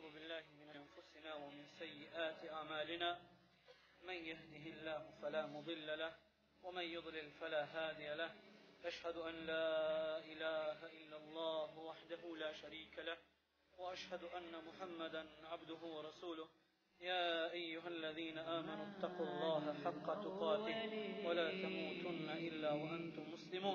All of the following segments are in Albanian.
ونعوذ بالله من أنفسنا ومن سيئات أعمالنا من يهده الله فلا مضل له ومن يضلل فلا هادي له أشهد أن لا إله إلا الله وحده لا شريك له وأشهد أن محمدا عبده ورسوله يا أيها الذين آمنوا اتقوا الله حق تقاته ولا تموتن إلا وأنتم مسلمون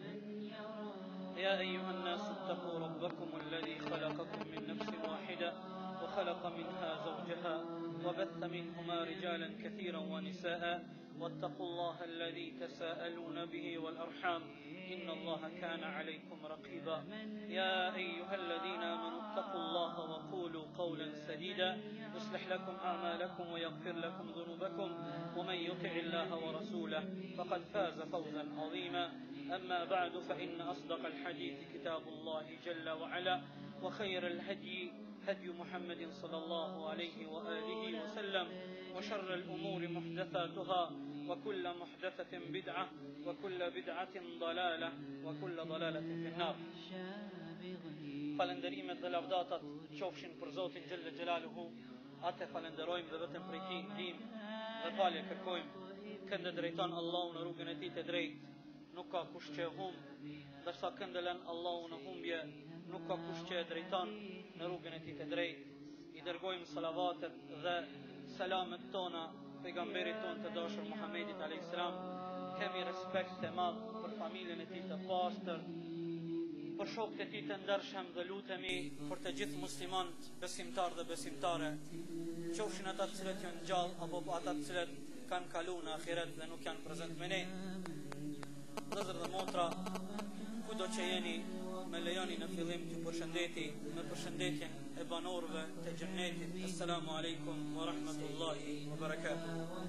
يا أيها الناس اتقوا ربكم الذي خلقكم من نفس واحدة وخلق منها زوجها وبث منهما رجالا كثيرا ونساء واتقوا الله الذي تساءلون به والأرحام إن الله كان عليكم رقيبا يا أيها الذين آمنوا اتقوا الله وقولوا قولا سديدا يصلح لكم أعمالكم ويغفر لكم ذنوبكم ومن يطع الله ورسوله فقد فاز فوزا عظيما أما بعد فإن أصدق الحديث كتاب الله جل وعلا وخير الهدي هدي محمد صلى الله عليه وآله وسلم وشر الأمور محدثاتها وكل محدثة بدعة وكل بدعة ضلالة وكل ضلالة في النار. Falenderimet dhe lavdatat qofshin për Zotin Gjelle Gjelaluhu, atë falenderojmë dhe vetëm prej tij ndihmë dhe falje kërkojmë. Këndë drejton Allahu në rrugën e tij të drejtë, nuk ka kush që e humb, ndërsa këndë lën Allahu në humbje, nuk ka kush që e drejton në rrugën e tij të drejtë. I dërgojmë salavatet dhe selamet tona pejgamberit tonë të dashur Muhammedit alayhis salam. Kemi respekt të madh për familjen e tij të pastër, për shokët e tij të ndershëm dhe lutemi për të gjithë muslimanët, besimtarë dhe besimtare, qofshin ata të cilët janë gjallë apo ata të cilët kanë kaluar në ahiret dhe nuk janë prezant me ne. Vëllezër dhe motra, kudo që jeni, me lejoni në fillim t'ju përshëndeti me përshëndetjen e banorëve të xhennetit. Assalamu alaikum wa rahmatullahi wa barakatuh.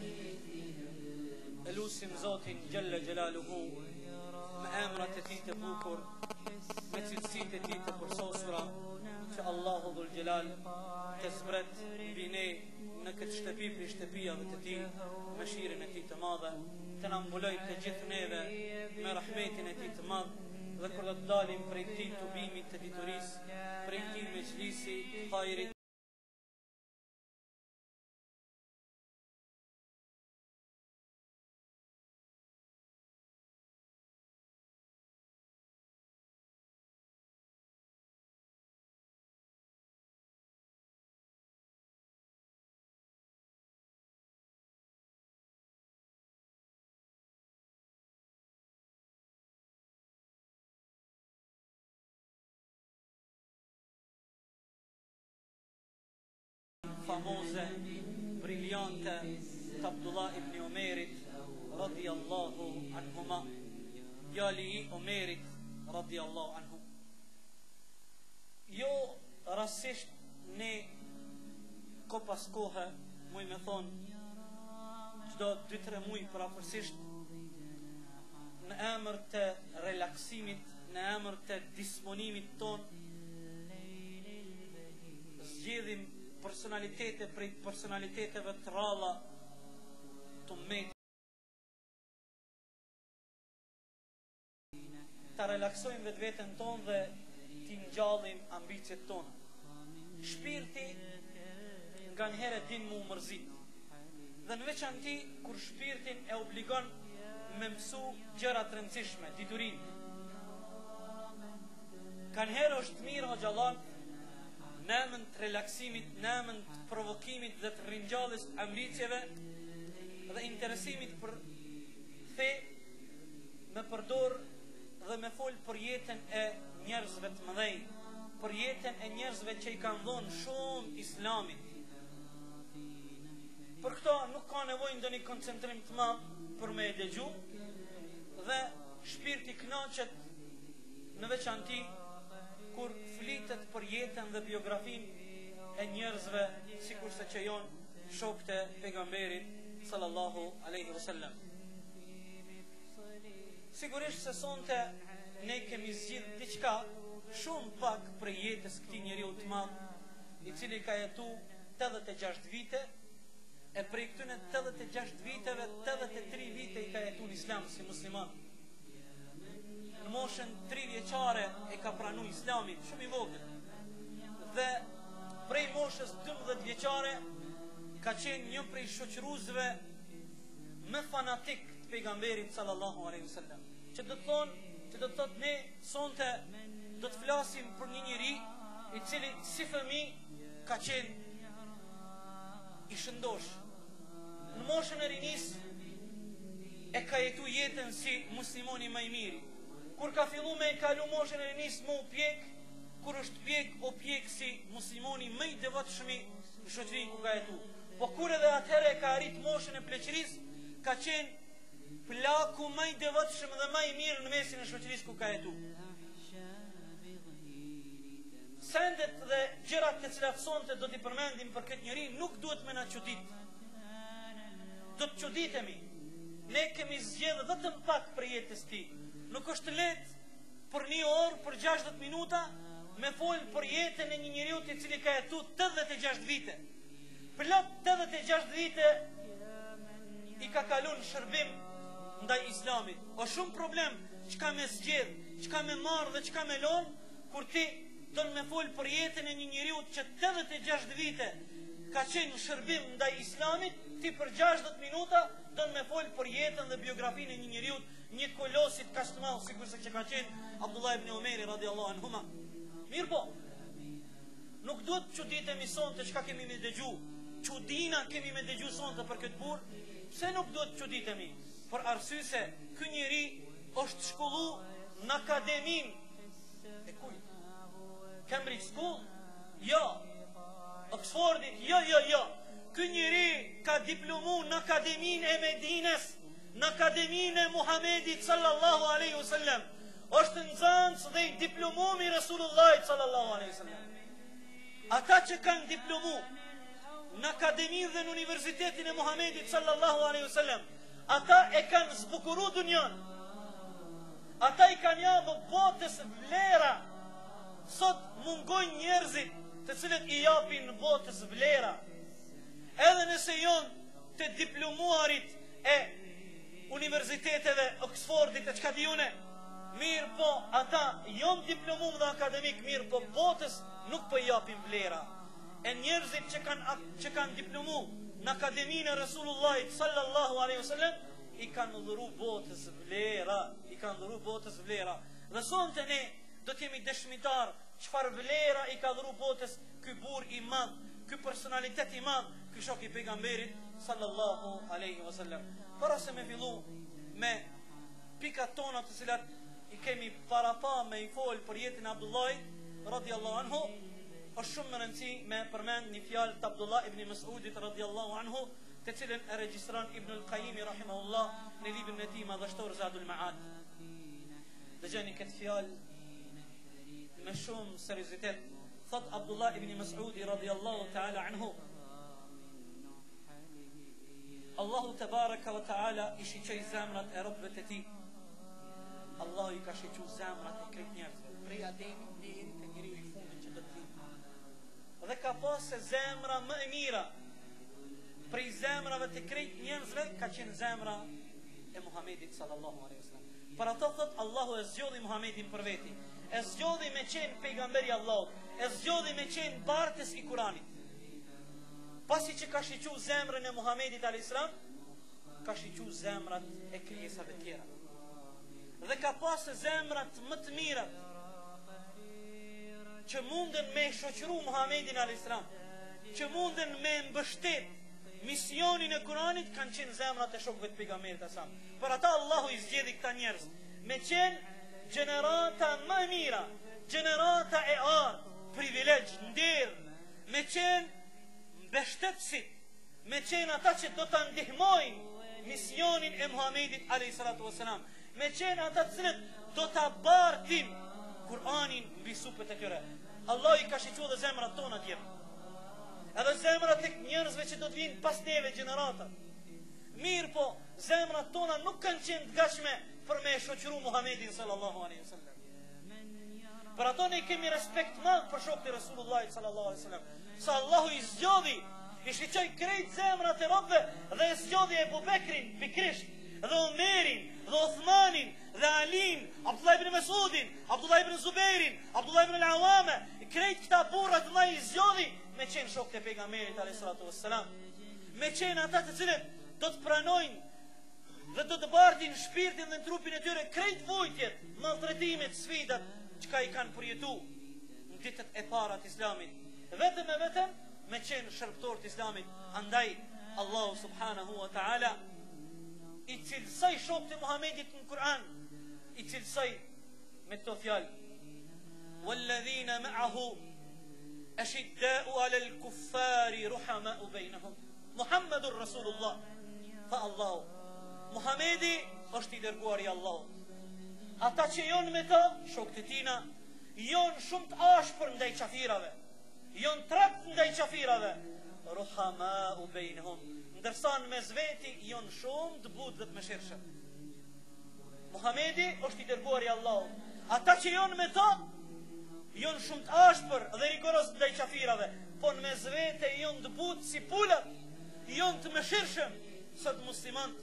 Elusim Zotin Gjelle Gjelaluhu me emrat e tij të bukur, me cilësitë e tij të përsosura, që Allahu Dhul Gjelal të zbret mbi ne në këtë shtëpi për shtëpiave të tij, me shirin e tij të madhe, të na mbuloj të gjithë neve me rahmetin e tij të madh, dhe kur do të dalim prej këtij tubimit të diturisë, prej këtij mejlisi hajrit, famoze, briljante të Abdullah ibn Omerit radiallahu anhuma, djali i Omerit radiallahu anhu. Jo rasisht ne ko pas kohë, muj me thonë, çdo 2-3 muj për afërsisht, në emër të relaksimit, në emër të disponimit ton, zgjedhim personalitete prej personaliteteve të ralla të ummetit, ta relaksojmë vetveten tonë dhe t'i ngjallim ambicet tona. Shpirti nganjëherë din mu mërzit, dhe në veçanti kur shpirtin e obligon me mësu gjëra të rëndësishme, diturinë. Kanjëherë është mirë hoxhallar, në emën të relaksimit, në emën të provokimit dhe të ringjalljes ambicjeve dhe interesimit për fe, me përdor dhe me fol për jetën e njerëzve të mëdhej, për jetën e njerëzve që i kanë dhënë shumë islamit. Për këto nuk ka nevojë ndonjë koncentrim të madh për me e dëgju, dhe shpirti kënaqet në veçanti kur flitet për jetën dhe biografinë e njerëzve sikurse që janë shokët e pejgamberit sallallahu alaihi wasallam. Sigurisht se sonte ne kemi zgjidhur diçka shumë pak për jetës këtij njeriu të madh, i cili ka jetuar 86 vite, e prej këtyre 86 viteve 83 vite i ka jetuar në Islam si musliman. Në moshën 3 vjeçare e ka pranuar Islamin, shumë i vogël. Dhe prej moshës 12 vjeçare ka qenë një prej shoqëruesve më fanatik të pejgamberit sallallahu alaihi wasallam. Që do të thotë ne sonte do të flasim për një njeri i cili si fëmijë ka qenë i shëndosh. Në moshën e rinisë e ka jetu jetën si muslimoni më i miri. Kur ka fillu me e kalu moshën e rinisë më u pjek, kur është pjek, o pjek si muslimoni më i devotshëm në shoqërinë ku ka jetu. Po kur edhe atëherë ka arrit moshën e pleqërisë, ka qenë plaku më i devotshëm dhe më i mirë në mesin e shoqërisë ku ka jetu. Sendet dhe gjërat të cilat sonte do t'i përmendim për këtë njeri nuk duhet me na çudit. Do të çuditemi. Ne kemi zgjedhë vetëm pak për jetës ti. Nuk është lehtë për një orë, për 60 minuta, me folë për jetën e një njeriu i cili ka jetu 86 vite. Plot 86 vite i ka kalu në shërbim ndaj Islamit. O shumë problem çka me zgjedh, çka me marrë dhe çka me lon, kur ti don me folë për jetën e një njeriu që 86 vite ka qenë në shërbim ndaj Islamit, ti për 60 minuta don me folë për jetën dhe biografinë e një njeriu, një kolosit kaq të madh sikur se që ka qenë Abdullah ibn Umeri radiallahu anhuma. Mirë po, nuk duhet çuditemi sonte çka kemi me dëgju. Çudina kemi me dëgju sonte për këtë burr. Pse nuk duhet çuditemi? Për arsye se ky njeri është shkollu në akademinë e kujt? Cambridge School? Jo. Oxfordit? Jo. Ky njeri ka diplomu në akademinë e Medinës, në akademinë e Muhamedit sallallahu alaihi wasallam. Është nxënës dhe i diplomumi Resulullahit sallallahu alaihi wasallam. Ata që kanë diplomu në akademinë dhe në universitetin e Muhamedit sallallahu alaihi wasallam, ata e kanë zbukuru dunjon. Ata i kanë japë botës vlera. Sot mungojnë njerëzit të cilët i japin botës vlera. Edhe nëse jonë të diplomuarit e universiteteve Oxfordit e çka dijune, mirë po ata jonë diplomum dhe akademik, mirë po botës nuk po i japin vlera. E njerëzit që kanë diplomu në akademinë e Resulullahit sallallahu alaihi wasallam i kanë dhuru botës vlera. Dhe sonte ne do të jemi dëshmitar çfarë vlera i ka dhuru botës ky burr i madh, ky personalitet i madh, ky shok i pejgamberit sallallahu alaihi wasallam. Para se me fillu me pikat tona të cilat i kemi parapa me i fol për jetën e Abdullahit radiallahu anhu, është shumë më rëndësi me përmend një fjalë të Abdullah ibn Mas'udit radiallahu anhu, të cilën e regjistron Ibn al-Qayyim rahimahullah në librin e tij madhështor Zadul Ma'ad. Dëgjoni këtë fjalë me shumë seriozitet. Thot Abdullah ibn Mas'udi radiallahu ta'ala anhu: Allahu tebaraka wa ta'ala i shiqoi zemrat e robëve të tij. Allahu i ka shiqu zemrat e krejt njerëzve, prej Ademit deri te njeriu i fundit që do të vinë. Dhe ka pasë zemra më e mira prej zemrave të krejt njerëzve ka qenë zemra e Muhamedit sallallahu alaihi wasallam. Për ato thot Allahu e zgjodhi Muhamedin për veti, e zgjodhi me qenë pejgamberi Allahut, e zgjodhi me qenë bartës i Kuranit. Pasi që ka shiqu zemrën e Muhamedit alayhis salam, ka shiqu zemrat e krijesave tjera. Dhe ka pasë zemrat më të mirat që munden me shoqëru Muhamedin alayhis salam, që munden me mbështet misionin e Kuranit, kanë qenë zemrat e shokëve të pejgamberit alayhis salam. Për ata Allahu i zgjedhi këta njerëz me qenë gjenerata më e mira, gjenerata e ardh, privilegj, nder, me qenë mbështetësit, me qenë ata që do të ndihmojnë misionin e Muhamedit alayhis salatu wassalam, me qenë ata cilët do të bartin Kur'anin mbi supët e tyre. Allah i ka shiqu dhe zemrat tona tjera, edhe zemrat e njerëzve që do të vinë pas neve gjeneratat. Mirë po, zemrat tona nuk kanë qenë të gatshme për me shoqëru Muhamedin sallallahu alaihi wasallam. Për ato ne kemi respekt madh për shokët e Resulullahit sallallahu alaihi wasallam. Sa Allahu i zgjodhi, i shiqoi krejt zemrat e robëve dhe i zgjodhi Ebu Bekrin pikrisht, dhe Omerin, dhe Uthmanin, dhe Alin, Abdullah ibn Mas'udin, Abdullah ibn Zubairin, Abdullah ibn al-Awame, i krejt këta burrat vëllai i zgjodhi me qenë shokët e pejgamberit alayhis salatu wassalam, me qenë ata të cilët do të pranojnë dhe do të bardhin shpirtin dhe trupin e tyre krejt vujtjet, malltretimet, sfidat çka i kanë përjetu në ditët e para të Islamit, vetëm e vetëm me qenë shërbëtor të Islamit. Andaj Allahu subhanahu wa ta'ala i cilësoj shokët e Muhamedit në Kur'an, i cilësoj me këto fjalë: "Walladhina ma'ahu ashidda'u 'alal kuffari ruhama'u bainahum." Muhammedur Rasulullah. Tha Allahu, Muhamedi është i dërguari i Allahut. Ata që janë me ta, shokët e tina, janë shumë të ashpër ndaj qafirave, janë trapt ndaj qafirave. Ruhama'u bainahum, ndërsa në mes veti janë shumë të butë dhe të mëshirshëm. Muhamedi është i dërguari i Allahut. Ata që janë me ta, janë shumë të ashpër dhe rigoros ndaj qafirave, po në mes vete janë të butë si pulat, janë të mëshirshëm. Sot muslimanët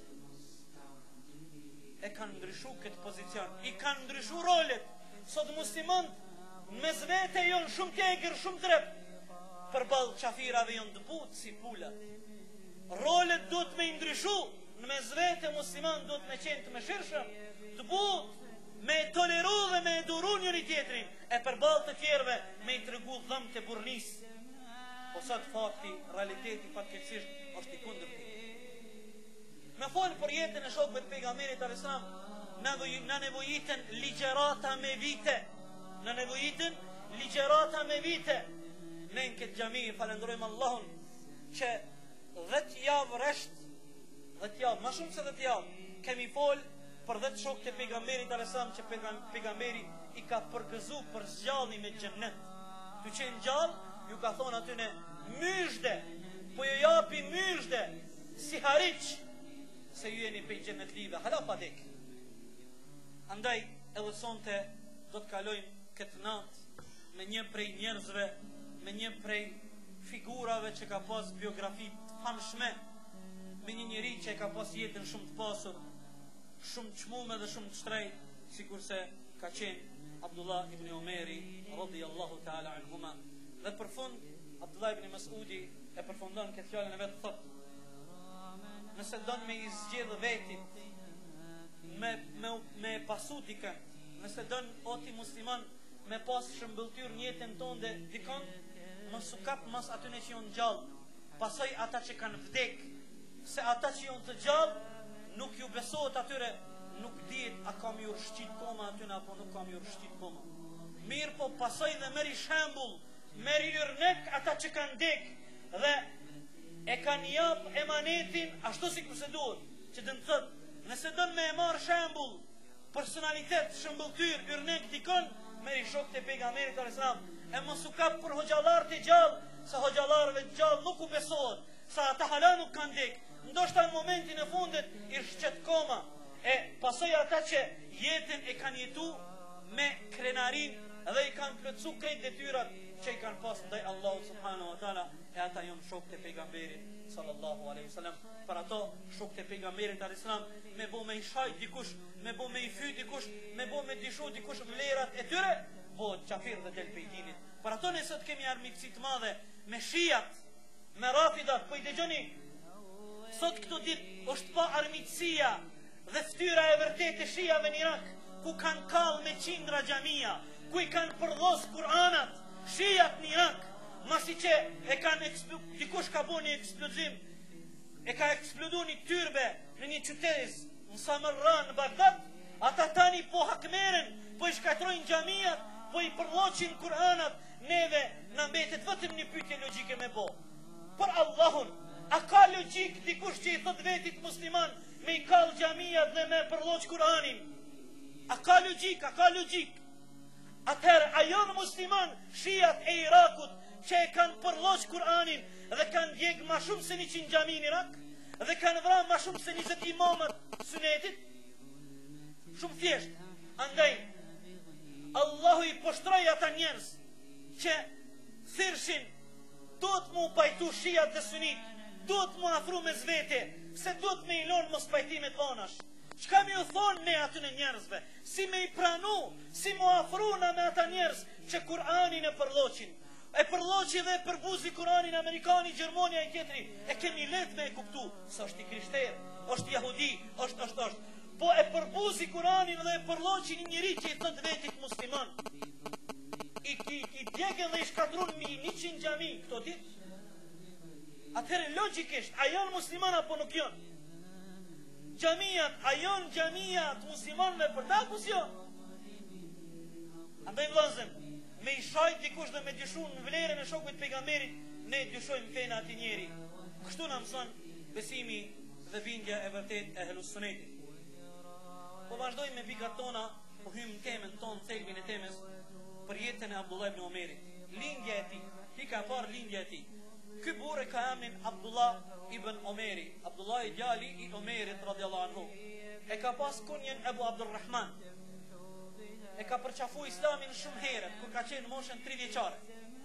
e kanë ndryshu këtë pozicion, i kanë ndryshu rolet. Sot muslimanët në mes vete janë shumë tegër, shumë trep, përballë qafirave janë të butë si pulat. Rolet duhet me ndryshu. Në mes vete musliman duhet me qenë të mëshirshëm, të butë, me toleru dhe me duru njëri tjetrin, e përballë të tjerëve me i tregu dhëmë të burnis. Po sot fakti, realiteti fatkeqësisht është i kundërti. Me folë për jetën e shokëve të pejgamberit alayhis salam, na nevojiten ligjerata me vite. Na nevojiten ligjerata me vite. Ne në këtë xhami falenderojmë Allahun që 10 javë rresht, 10 javë, më shumë se 10 javë, kemi folë për 10 shokët e pejgamberit alayhis salam që pejgamberi i ka përgëzu për zgjallje me xhennet. Tu qenë gjallë, ju ka thonë atyne myshde, po ju japi myshde si hariq, se ju jeni pej xhennet live, hala pa dek. Andaj edhe sonte do të kalojmë këtë natë me një prej njerëzve, me një prej figurave që ka pas biografi të famshme, me një njeri që ka pas jetën shumë të pasur, shumë të çmume dhe shumë të shtrejt, sikurse ka qenë Abdullah ibn Umeri radhiyallahu ta'ala anhuma. Dhe për fund Abdullah ibn Mas'udi e përfundon këtë fjalën e vet, thotë: nëse don me i zgjedh vetit me pasu dikën, nëse don o ti musliman me pas shëmbëltyr në jetën tënde dikon, mos u kap mas atyne që janë gjallë, pasoj ata që kanë vdek, se ata që janë të gjallë nuk ju besohet atyre, nuk dihet a kam ju rëshqit koma atyne apo nuk kam ju rëshqit koma. Mirë po pasoj dhe meri shembull, meri yrnek ata që kanë dek dhe e kanë jap emanetin ashtu si kurse duhet, që dëmë thët, nëse dënë me e marë shembull, personalitet, shëmbëltyr, yrnek dikon, meri shokët e pejgamberit alayhis salam, e mos u kap për hoxhallar të gjallë, se hoxhallarëve të gjallë nuk u besohet, sa ata hala nuk kanë dek, ndoshta në momentin e fundit i rshqet koma, e pasoj ata që jetën e kanë jetu me krenarin dhe i kanë plotësu krejt detyrat që i kanë pas ndaj Allahu subhanahu wa taala, e ata janë shokët e pejgamberit sallallahu alaihi wasallam. Për ato shokët e pejgamberit alayhis salam, me bo me i shaj dikush, me bo me i fy dikush, me bo me dishu dikush vlerat e tyre, bëhet qafir dhe del pej dinit. Për ato ne sot kemi armiqësi të madhe me shijat, me rafidat, po i dëgjoni, sot këto ditë është pa armiqësia dhe ftyra e vërtetë e shijave në Irak, ku kanë kallë me qindra xhamia, ku i kanë përdhos Kur'anat, shijat në Irak, masi që e kanë dikush ka bo një eksplozim, e ka eksplodu një tyrbe në një qytet në Samarra në Bagdad, ata tani po hakmeren, po i shkatrojnë xhamiat, po i përloqin Kur'anat, neve në mbetet vetëm një pyetje logjike me bo. Për Allahun, a ka logjik dikush që i thot vetit musliman me i kall xhamiat dhe me përloq Kur'anin? A ka logjik, a ka logjik? Atëherë, a janë musliman shijat e Irakut që e kanë përloq Kur'anin dhe kanë djeg ma shumë se 100 xhami në Irak dhe kanë vranë ma shumë se 20 imamët sunetit? Shumë thjesht. Andaj Allahu i poshtroi ata njerëz që thirshin, duhet mu pajtu shijat dhe sunit, duhet mu afru me zvete, se duhet me ilon mos pajtimet vanash, Çka mi u thonë ne atyne njerëzve? Si me I pranu, si mu afruna me ata njerëz që Kur'anin e përloqin. E përloqi dhe e përbuzi Kur'anin Amerikani, Gjermania e tjetri. E kemi let me e kuptu. Së është I krishter, është jahudi, është. Po e përbuzi Kur'anin dhe e përloqi një njëri që I thënë vetit musliman. I djegën dhe I shkatrun 100 gjami këto dit. Atëherë logikisht, a janë musliman apo nuk janë? Gjamijat, a janë gjamijat muslimanve për ta apo s'jo? Andaj vëllezër, me I shajt dikush dhe me dyshu në vlerën e shokut pejgamberit, ne dyshojmë fena ati njeri. Kështu na mëson besimi dhe bindja e vërtet e Ehlus Sunnetit. Po vazhdojmë me bigat tona, po hymë temën tonë, thelbin e temës për jetën e Abdullah ibn Omerit. Lindja e tij, pika e parë lindja e tij. Ky burr e ka emrin Abdullah ibn Omeri. Abdullah I djali I Omerit radiallahu anhu. E ka pas kunjen Ebu Abdurrahman. E ka përqafu Islamin shumë herët, kur ka qenë moshën 3 vjeçare.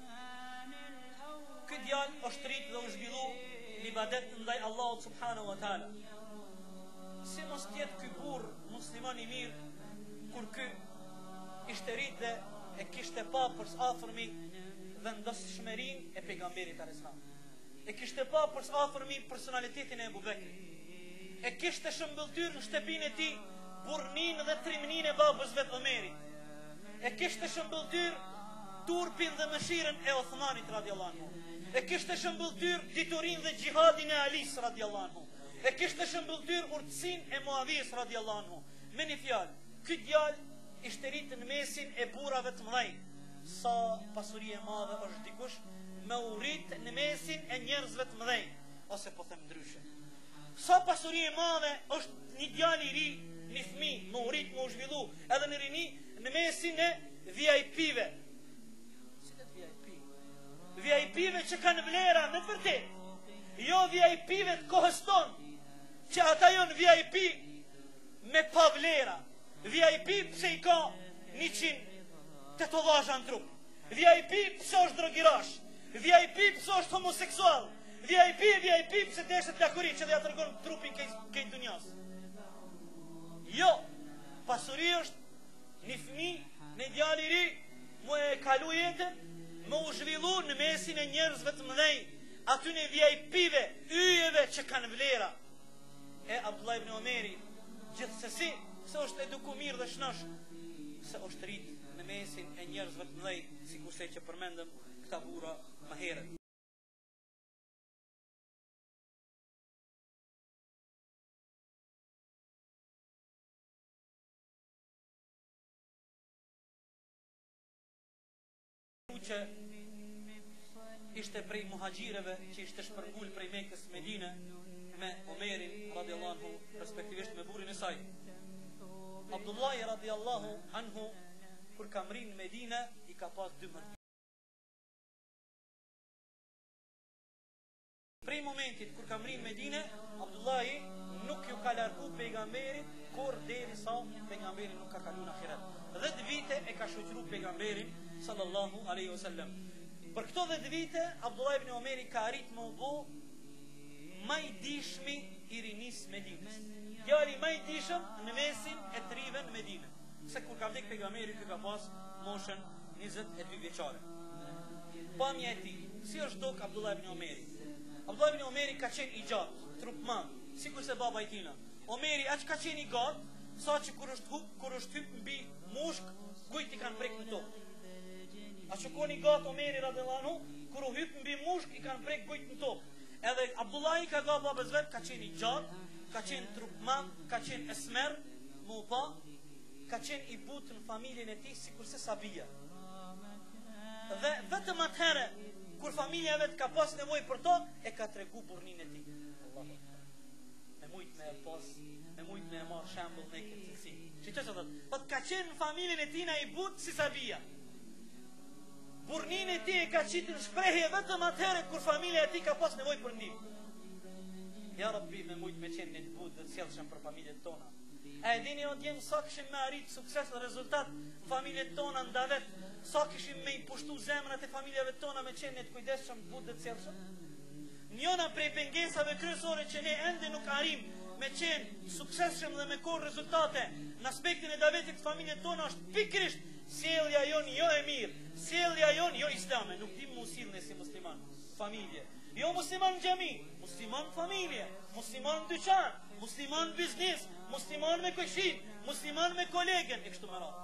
Ky djalë është rrit dhe u zhvillu ibadet ndaj Allahut subhanahu wa taala. Si mos tjetë ky burr musliman I mirë, kur ky ishte rrit dhe e kishte pa për afërmi dhe ndosshmërinë e pejgamberit alayhis salam. E kishte pa për afërmi personalitetin e Ebu Bekrit. E kishte shëmbëltyr në shtëpinë e tij burrnin dhe trimnin e babës vet Omerit. E kishte shëmbëltyr turpin dhe mëshirën e Uthmanit radiallahu anhu. E kishte shëmbëltyr diturin dhe gjihadin e Alis radiallahu anhu. E kishte shëmbëltyr urtësinë e Muawijës radiallahu anhu. Me një fjalë, ky djalë ishte rritë në mesin e burrave të mëdhenj. Sa pasuri e madhe është dikush me u rrit në mesin e njerëzve të mëdhenj, ose po them ndryshe. Sa pasuri e madhe është një djalë I ri, një fëmijë, me u rrit, me u zhvillu, edhe në rini në mesin e VIP-ve. Cilat VIP? VIP-ve që kanë vlera me të vërtet. Jo VIP-ve të kohës tonë, që ata janë VIP me pa vlera. VIP pse I ka 100 tetovaža në trup. VIP pse është drogirash. VIP pse është homoseksual. VIP pse deshet lakuri që dhe ja tërgon trupin kej dunjas. Jo, pasuri është një fëmijë, një djalë I ri, mu e kalu jetën, mu u zhvillu në mesin e njerëzve të mëdhenj, aty në VIP-ve, yjeve që kanë vlera. E Abdullah ibn Omeri, gjithsesi, se është eduku mirë dhe shnosh, se është rritë në mesin e njerëzve të mëdhenj, sikurse që përmendëm këta burra më herët. Që ishte prej muhaxhireve që ishte shpërngul prej Mekës Medine me Omerin radiallahu anhu, respektivisht me burrin e saj. Abdullah radiallahu anhu kur ka mrinë në Medine I ka pas 2 mërgj. Prej momentit kur ka mrinë në Medine, Abdullah nuk ju ka largu pejgamberit kur derisa pejgamberi nuk ka kalu në ahiret. 10 vite e ka shoqëruar pejgamberin sallallahu alaihi wasallam. Për këto 10 vite Abdullah ibn Omeri ka arrit më u bë më I dishmi I rinis Medinës. Djali më I dishëm në mesin e të rive në Medinë. Se kur ka vdek pejgamberi ky ka pas moshën 22 vjeçare. Pamja e tij, si është dok Abdullah ibn Omeri? Abdullah ibn Omeri ka qenë I gjatë, trup madh, sikur se baba I tina. Omeri aq ka qenë I gatë, sa që kur është hyp mbi mushk, kujt I kanë prek në tokë. A që koni gatë Omeri radiallahu anhu, kur u hyp mbi mushk I kanë prek kujt në tokë. Edhe Abdullah I ka ga babës vet, ka qenë I gjatë, ka qenë trup madh, ka qenë esmer, më u pa, ka qenë I butë në familjen e tij sikurse Sabia. Dhe vetëm atëherë kur familja vet ka pas nevojë për to, e ka tregu burrnin e tij. Allahu Akbar. Me mujt me pas, me mujt me marr shembull në këtë. Çfarë thotë? Po ka qenë në familjen e tij na I butë si Sabia. Burrnin e tij ka qitur në shprehje vetëm atëherë kur familja e tij ka pas nevojë për ndihmë. Ja Rabbi, me mujt me qenë në të butë dhe të sjellshëm për familjet tona. A e dini o djemë sa këshim me arrit sukses dhe rezultat familjet tona ndavet, sa këshim me I pushtu zemrat e familjeve tona me qenë të kujdesshëm, të butë dhe të sjellshëm? Njona prej pengesave kryesore që ne ende nuk arrim me qenë suksesshëm dhe me korë rezultate në aspektin e davetit të familjet tona është pikrisht sjellja jonë jo e mirë, sjellja jonë jo islame. Nuk dim mu sillni si musliman familje. Jo musliman xhami, musliman familje, musliman dyqan, musliman biznes, musliman me këshin, musliman me kolegen e kështu me radhë.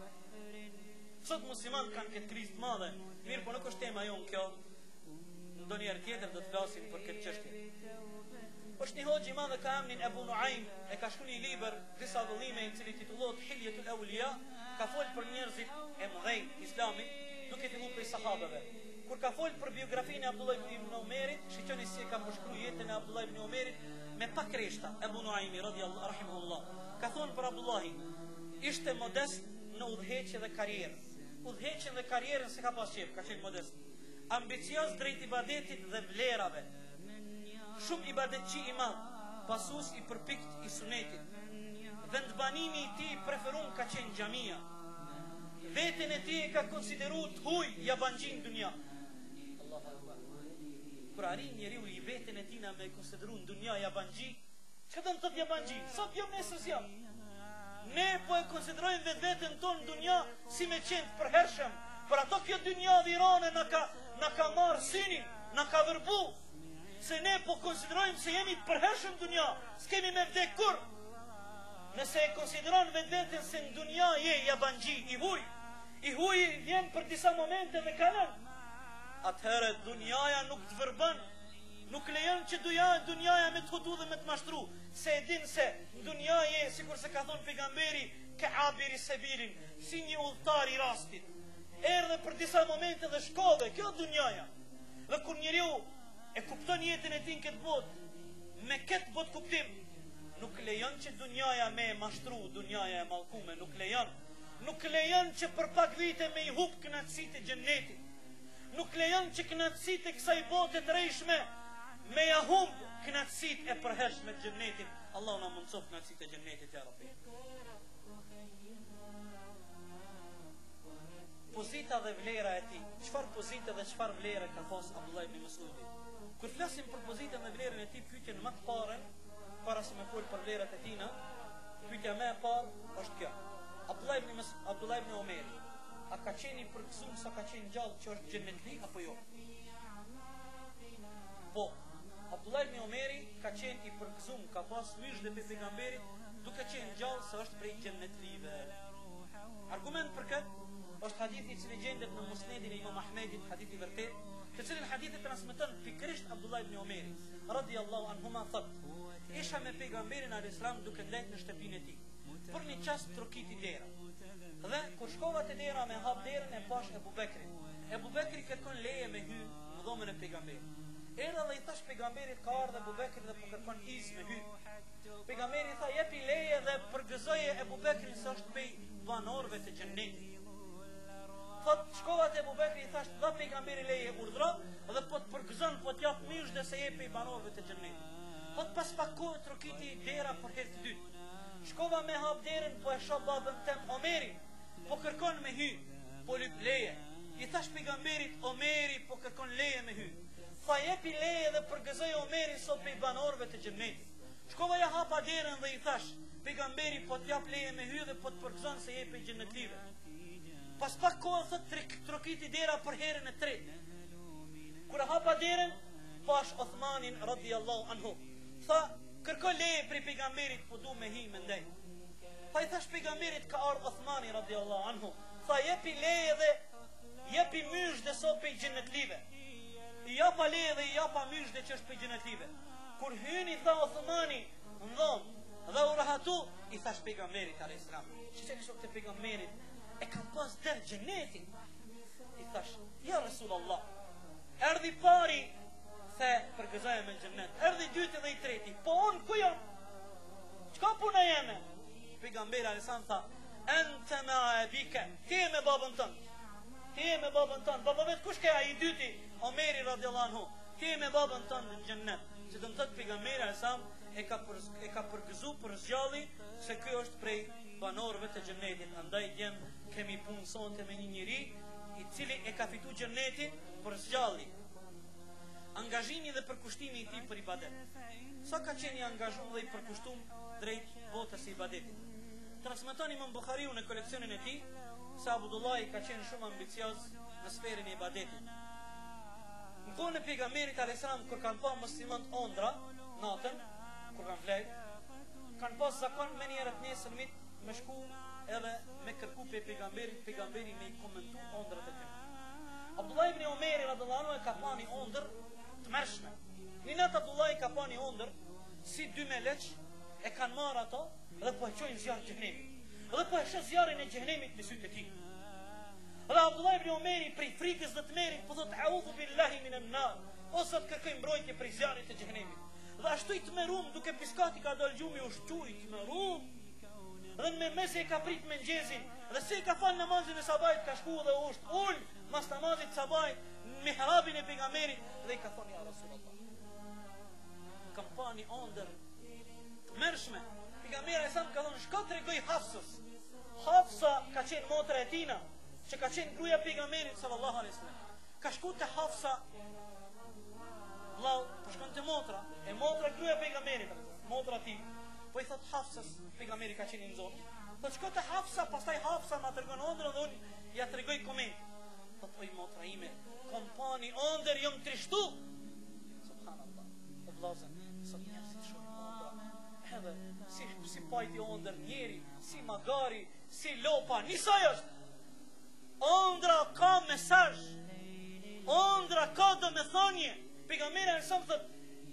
Sot musliman kanë këtë krizë të madhe, mirë po nuk është tema jonë kjo. Ndonjëherë tjetër do të flasim për këtë çështje. Është një hoxh i madh ka emrin Ebu Nuaim, e ka shkruar një libër disa vëllime i cili titullohet Hilyatul Awliya, ka folur për njerëzit e mëdhenj islamit, duke filluar prej sahabeve. Kur ka folur për biografinë e Abdullah ibn Omerit, shikoni si e ka përshkruar jetën e Abdullah ibn Omerit me pak rreshta. Ebu Nuaimi radhiyallahu rahimahullah ka thonë për Abdullahin, ishte modest në udhëheqje dhe karrierë. Udhëheqjen dhe karrierën se ka pas qef, ka qenë modest. Ambicioz drejt ibadetit dhe vlerave. Shumë ibadetçi i madh, pasus i përpikt i sunetit. Vendbanimi i tij preferum ka qenë xhamia. Veten e tij ka konsideruar huj jabanxhin dunya. Allahu Akbar. Kur arrin njeriu i veten e tij na me konsideruar dunya jabanxhi, çka do të thotë jabanxhi? Sot jam nesër jam. Ne po e konsiderojmë veten tonë dunya si me qenë të përhershëm. Për ato kjo dunya virane na ka marrë synin, na ka vërbu. Se ne po konsiderojmë se jemi të përhershëm dunya, s'kemi me vdek kur. Nëse e konsideron veten se në dunya je jabanxhi, i huj vjen për disa momente dhe kalon. Atëherë dunjaja nuk të vërbën, nuk lejon që dunjaja me të hutu dhe me të mashtru. Se e din se dunja je, sikur se ka thonë pejgamberi, ke abiri sebirin, si një udhëtar i rastit. Erdhe për disa momente dhe shkove, kjo dunjaja. Dhe kur njeriu e kupton jetën e tij në këtë botë, me këtë botë kuptim, nuk lejon që dunjaja me e mashtru, dunjaja e mallkume, nuk lejon që për pak vite me i hub kënaqësitë e xhennetit. Nuk lejon që kënaqësitë e kësaj bote të rrejshme me ja humb kënaqësitë e përhershme të xhennetit. Allahu na mundsof kënaqësitë e xhennetit ya Rabbi. Pozita dhe vlera e tij. Çfarë pozite dhe çfarë vlere ka pas Abdullah ibn Mas'udi? Kur flasim për pozitën dhe vlerën e tij, pyetjen më të parë, para se me fol për vlerat e tina, pyetja më e parë është kjo. Abdullah ibn Omeri, a ka qenë i përgëzuar sa ka qenë gjallë që është xhennetli apo jo? Po, Abdullah ibn Omeri ka qenë i përgëzuar, ka pas mysh dhe pe pejgamberit, duke qenë gjallë se është prej xhennetlive. Argument për këtë është hadithi që gjendet në Musnedin e Imam Ahmedit, hadithi vërtet, të cilin hadithi transmeton pikërisht Abdullah ibn Omeri, radhiyallahu anhuma thotë: isha me pejgamberin alayhis salam duke ndajt në shtëpinë e tij. Për një çast trokiti dera. Dhe kur shkova te dera me hap derën e pash Ebu Bekrin. Ebu Bekri kërkon leje me hy në dhomën e pejgamberit. Erdha dhe i thash pejgamberit ka ardhur Ebu Bekri dhe po kërkon iz me hy. Pejgamberi tha jepi leje dhe përgëzoje Ebu Bekrin se është pej banorëve të xhennetit. Thot shkova te Ebu Bekri i thash dha pejgamberi leje urdhro dhe po të përgëzon po të jap mysh dhe se jepi banorëve të xhennetit. Thot pas pak kohë trokiti dera për herë të dytë. Shkova me hap derën po e shoh babën tem Omeri, po kërkon me hy, po lyp leje. I thash pejgamberit Omeri po kërkon leje me hy. Tha jepi leje dhe përgëzoj Omerin sot pej banorëve të xhennetit. Shkova ja hapa derën dhe i thash pejgamberi po të jap leje me hy dhe po të përgëzon se jepi xhennetlive. Pas pak kohë thot trokiti dera për herën e tretë. Kur hapa derën, pash Uthmanin radhiyallahu anhu. Tha kërkoj leje prej pejgamberit po du me hi me ndaj. Tha i thash pejgamberit ka ardhur Uthmani radhiyallahu anhu. Tha jepi leje dhe jepi mysh dhe sot pej xhennetlive. I japa leje dhe i japa mysh dhe që është pej xhennetlive. Kur hyni tha Uthmani në dhomë dhe u rahatu, i thash pejgamberit alayhis salam. Çka kishte te pejgamberit? E kam pas der xhenetin. I thash ja Rasulullah. Erdhi pari se përgëzoja me xhennet. Erdhi dyti dhe i treti. Po unë ku jam? Çka puna jeme? Pejgamberi alayhis salam tha ente ma abika, ti me babën tënd. Ti me babën tënd. Baba vet kush ka ai dyti? Omeri radhiyallahu anhu. Ti me babën tënd në xhennet. Që do të thotë pejgamberi alayhis salam e ka përgëzuar për zgjalli se ky është prej banorëve të xhennetit. Andaj djem kemi punë sonte me një njeri i cili e ka fituar xhennetin për zgjalli. angazhimi dhe përkushtimi i tij për ibadet. Sa ka qenë i angazhuar dhe i përkushtuar drejt botës së ibadetit. Transmeton Imam Buhariu në koleksionin e tij se Abdullahi ka qenë shumë ambicioz në sferën e ibadetit. Në kohën e pejgamberit alayhisalam, kur kanë pa muslimanët ondra natën, kur kanë vlejt, kanë pas zakon me njerët nesërmit me shku edhe me kërku pe pejgamberi me i komentu ondrat e tyre. Abdullah ibn Umeri radhiyallahu anhu ka pa një ondër të mërshme. Një natë Abdullah ka pa një ondër si dy meleq e kanë marrë ato dhe po e qojnë zjarë xhenemit. Dhe po e shë zjarin e xhenemit me sytë e tij. Dhe Abdullah ibn Umeri prej frikës dhe të merit po thot a'udhu billahi minan nar, ose të kërkoj mbrojtje prej zjarit të xhenemit. Dhe ashtu i të merum duke piskati ka dal gjumi u shqu i të merum. Dhe në mes e ka prit me ngjezin dhe se ka falë namazin e sabajt ka shku dhe usht ull mas namazit sabajt në mihrabin e pejgamberit dhe i ka thonë ja Rasulullah, kam pa një ondër të mërshme. Pejgamberi sa ka thonë shko të regoj Hafsës. Hafsa ka qenë motra e tina që ka qenë gruaja e pejgamberit sallallahu alaihi wasallam. Ka shku te Hafsa vllau, po shkon te motra gruaja e pejgamberit, motra ti. Po i thot Hafsës, pejgamberi ka qenë në zonë. Po shko te Hafsa, pastaj Hafsa ma tregon ondrën dhe unë ja tregoj koment. Po oj motra ime, kom pa një ondër, jom trishtu. Subhanallah. O vllazën, sot njerëzit shumë ondra. Edhe si pajti ondër njeri, si magari, si lopa, njësoj është. Ondra ka mesazh. Ondra ka domethënie. Pejgamberi sa thot,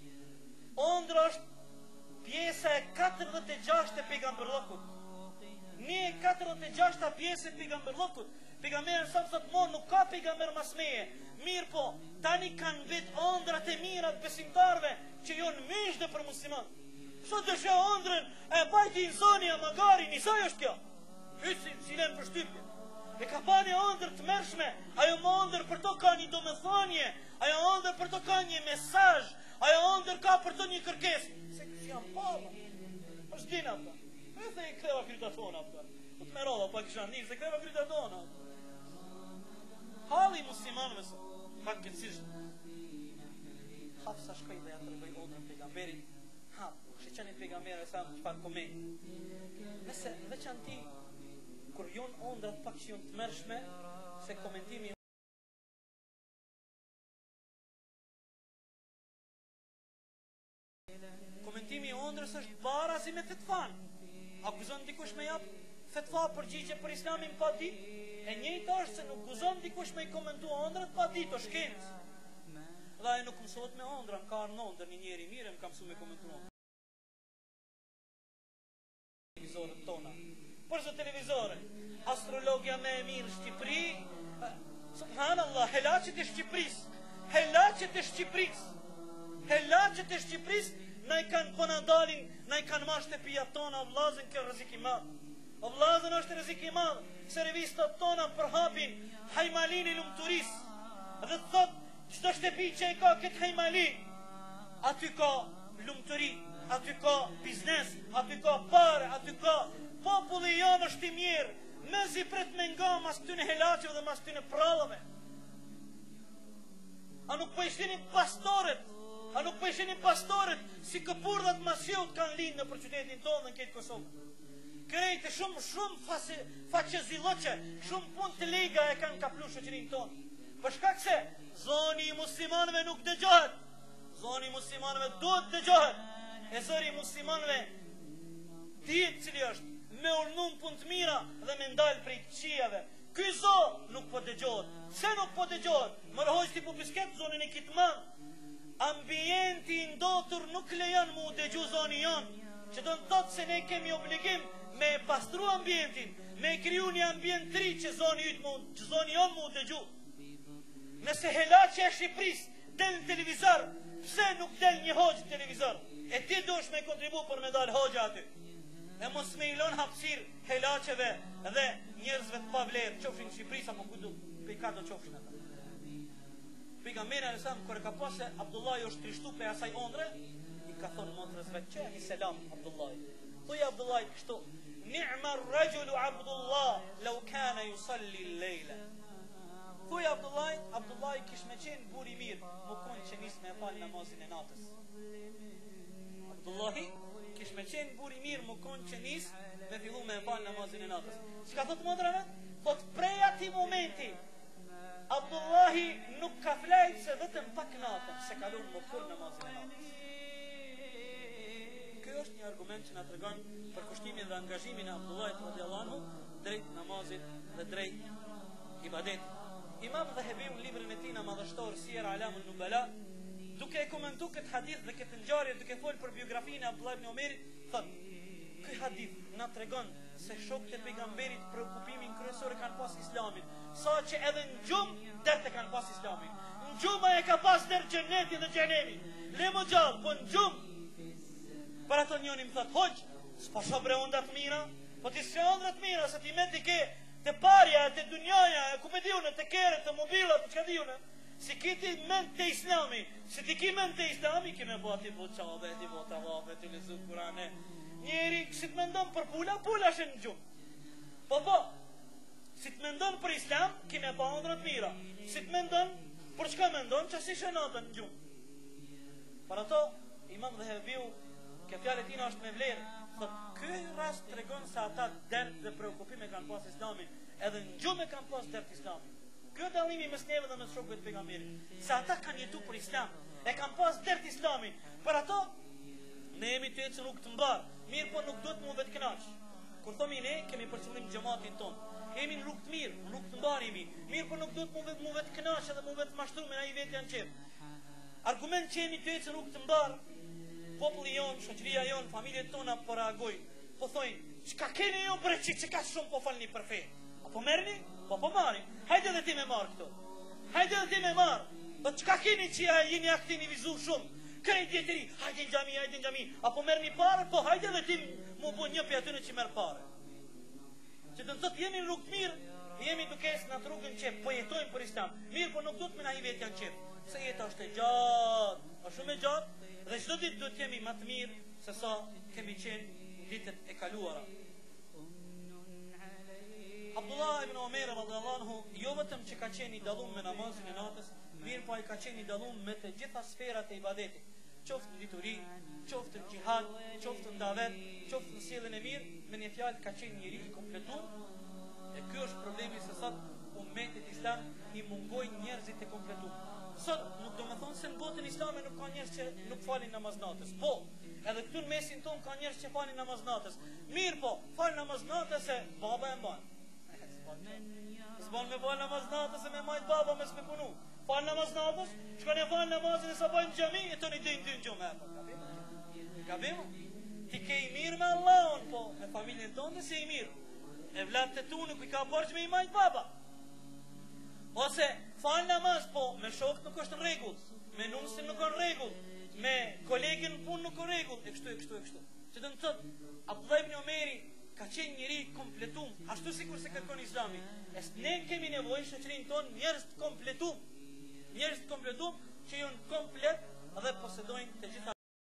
ondra është pjesa e 46 e pejgamberllokut. Një e 46 pjesë e pejgamberllokut. Pejgamberi sa thot nuk ka pejgamber mas meje. Mirë po, tani kanë vetë ondrat e mira të besimtarve që janë mishë për musliman. Sot të shë ondrën e bajti në zoni e magari, njësaj është kjo. Hytë si len për shtypje. E ka pa një ondër të mërshme, ajo më ondër për to ka një domethënie, ajo ondër për to ka një mesazh, ajo ondër ka për to një kërkes. Se kështë jam pala, është dina ta. E the i kreva kryta tona ta. Po të merova pa kësha njërë, se kreva kryta tona. Hali muslimanëve se, pak këtësisht. Hafsa shkoj dhe ja të rëgoj ondrën pejgamberit. Shqeqenit pejgamberi sa më qëfar komend. Nëse veçan ti, kur jonë ondrat pak që jonë të mërshme, se komentimi i ondrës është barazi me fetfan. A guzon dikush me jap fetfa përgjigje për islamin pa dit? E njëjtë është se nuk guzon dikush me i komentu ondrat pa dit, o shkencë. Dhe e nuk mësot me ondra, më ka arë në ondër një njeri mire, më ka mësu me komentu ondra. Televizorët tona. Përse televizore? Astrologja me e mirë Shqipëri, subhanallah, helaqet e Shqipëris, na i kanë ponandalin, na i kanë mashtë e pijat tona, o vlazën kjo rëzik i madhë. O vlazën është rëzik i madhë, se revistat tona përhapin hajmalin i lumëturis, dhe të thot, qdo shtepi që i ka këtë hajmalin, aty ka lumëturi, aty ka biznes, aty ka pare, aty ka populli janë është i mirë, me zi pret me nga mas këtyne helaqeve dhe mas këtyne prallave. A nuk po ishtinin pastoret, si këpurdhat masjot kanë linë në për qytetin tonë dhe në këtë Kosovë. Krejtë shumë faqeziloqe, shumë pun të liga e kanë kaplu shoqërinë tonë. Për shkak se zoni i muslimanëve nuk dëgjohet, zoni i muslimanëve duhet dëgjohet, e zëri i muslimanëve dihet cili është, me urnum pun të mira dhe me ndalë prej qijave. Ky zo nuk po dëgjohet. Se nuk po dëgjohet? Më rëhojsh ti po pisket zonin e kitë manë. Ambienti ndotur nuk lejon mu dëgju zoni jonë, që do në thotë se ne kemi obligim me pastru ambientin, me kriju një ambient tri që zoni jonë mu dëgju. Nëse helaqe e Shqipëris del në televizor, pse nuk del një hoqë në televizor? E ti dush me kontribu për me dalë hoqë aty. E mos me ilon hapsir helaqeve dhe njerëzve të pavlerë, qofshin në Shqipëris apo kudu pejka do qofshin ata. Pejgamberi alayhissalam kur e ka pasë Abdullahi është trishtu pe asaj ondre, i ka thonë motrës vetë që një selam Abdullahi. Thuaj Abdullahi kështu, ni'ma ar-rajulu Abdullah law kana yusalli al-layla. Thuj Abdullahi kish me qenë buri mirë, më konë që nis me falë namazin e natës. Abdullahi kish me qenë buri mirë, më konë që nis me fillu me falë namazin e natës. Çka thot motrave? Thot prej ati momenti Abdullahi nuk ka flajt se vetëm pak natën, se kalon më kur namazin e natës. Kjo është një argument që na tregon për kushtimin dhe angazhimin e Abdullahit radhiyallahu anhu drejt namazit dhe drejt ibadetit. Imam Dhahabiu në librin e tij madhështor Siyar A'lamun Nubala, duke e komentuar këtë hadith dhe këtë ngjarje, duke folur për biografinë e Abdullah ibn Omerit, thotë: "Ky hadith na tregon se shokët e pejgamberit preokupimin kryesor kanë pas Islamin, saqë edhe në gjumë derte kanë pas Islamin. Në gjumë e ka pas der xhenetin dhe xhenemin. Le më gjallë, po në gjumë për ato njëri më thotë: "Hoq, s'po shoh bre onda të mira, po ti s'ondra të mira se ti me ti ke të parja, të dunjaja, ku me diunë, të kere, të mobila, të qka diunë. Si ki ti mend të islami, si ti ki mend të islami, ki me bo ti bo qabe, ti bo të vafe, ti lezu kurane. Njeri, si të mendon për pula, pula shë në gjumë. Po, si të mendon për islam, ki me ba ondrat mira. Si të mendon, për çka mendon, që si shënatën në gjumë. Për ato, Imam Dhahabiu, ke fjallet tina është me vlerë. Ky rast tregon se ata dert dhe preokupime kanë pas Islamin, edhe në gjumë kanë pas dert Islamin. Ky është dallimi mes neve dhe mes shokëve të pejgamberit. Se ata kanë jetuar për Islam, e kanë pas dert Islamin. Për ato ne jemi të ecë rrugë të mbar, mirë po nuk duhet mu vetë kënaq. Kur thomi ne kemi për qëllim xhamatin ton. Jemi në rrugë të mirë, në rrugë të mbar jemi. Mirë po nuk duhet mu vetë kënaq edhe mu vetë mashtruar me ai vetë janë çep. Argument që jemi të ecë rrugë të mbar, populli jonë, shoqëria jonë, familjet tona po reagojnë. Po thojnë: "Çka keni ju bre që ka shumë po falni për fe? Apo merrni? Po marrim. Hajde dhe ti me marr këto. Hajde dhe ti me marr. Po çka keni që jeni aktivizuar shumë? Keni djetëri, hajde në xhami. Apo merrni parë? Po hajde dhe ti mu bu një për atyre që merr parë." Që të thotë jemi në rrugë të mirë, jemi duke në atë rrugën që po jetojmë për Islam. Mirë, po nuk duhet me na i vetë janë qef. Se jeta është e gjatë, është shumë e gjatë. Dhe çdo ditë duhet jemi më të mirë se sa kemi qenë ditët e kaluara. Abdullah ibn Omer radhiyallahu anhu jo vetëm që ka qenë i dallum me namazin e natës, mirë po ai ka qenë i dallum me të gjitha sferat e ibadetit. Qoftë në dituri, qoftë në xhihad, qoftë në davet, qoftë në sjelljen e mirë, me një fjalë ka qenë njëri i kompletuar. E ky është problemi se sot ummetit islam i mungojnë njerëzit e kompletuar. Sot nuk do me thonë se në botën islame nuk ka njerëz që nuk falin namaz natës. Po, edhe këtu në mesin ton ka njerëz që falin namaz natës. Mirë po, falin namaz natës e baba e mban. S'ban me falin namaz natës e me majt baba me s'me punu. Falin namaz natës, shkon e falin namazin e sa bajnë xhami e toni dy në gjumë. Gabimu? Ti ke i mirë me Allahun, po, me familjen tonë se i mirë. E vlatë të tu nuk i ka borç me i majt baba. Ose fal namaz, po me shokët nuk është në rregull, me numsin nuk është në rregull, me kolegin në punë nuk është në rregull, e kështu. Që të më thotë, Abdullah ibn Omeri ka qenë njëri kompletum, ashtu sikur se kërkon Islami. Ne kemi nevojë shoqërinë tonë njerëz të kompletum, që janë komplet dhe posedojnë të gjitha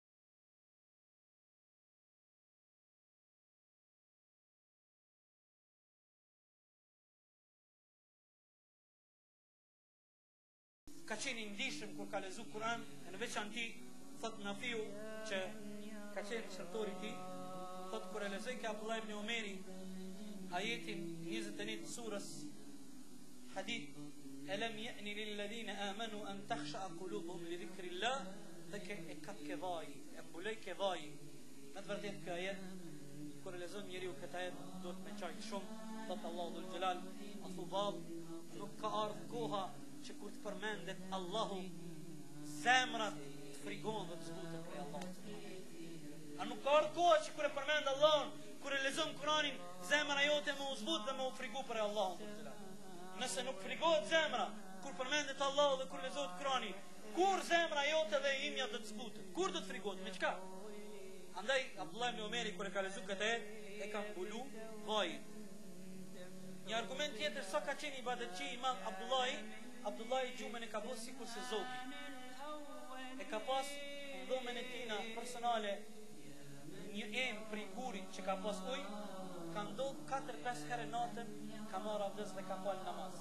ka qenë i ndishëm kur ka lezu Kur'an, në veçanti thot Nafiu që ka qenë shërtori ti, thot kur e lezoj ka Abdullah ibn Omeri ajetin 21 surës hadith elem je'ni lilladhina amanu an takhsha'a qulubuhum li dhikrillah, dhe e kap ke vaj, e mbuloj ke vaj. Me të vërtet kjo ajet kur e lezon njeriu këtë ajet duhet me qajt shumë. Thot Allahu dhul Jalal, a thu bab, nuk ka ardhur koha që kur të përmendet Allahu, zemrat të frigon dhe të zbutën për Allahut. A nuk ka ardhur koha që kur e përmend Allahun, kur e lexon Kur'anin, zemra jote më u zbut dhe më u frigu për Allahun. Nëse nuk frigohet zemra kur përmendet Allahu dhe kur lexohet Kur'ani, kur zemra jote dhe imja do të zbutën? Kur do të frigohet? Me çka? Andaj Abdullah ibn Omeri kur e ka lexuar këtë e ka mbulu vajin. Një argument tjetër sa ka qenë ibadetçi Imam Abdullahi gjumën e ka bërë sikur se zogi. E ka pas në dhomën e tina personale një emë për i gurit që ka pas ujë, ka ndodhë 4-5 herë natën, ka marrë abdes dhe ka falë namaz.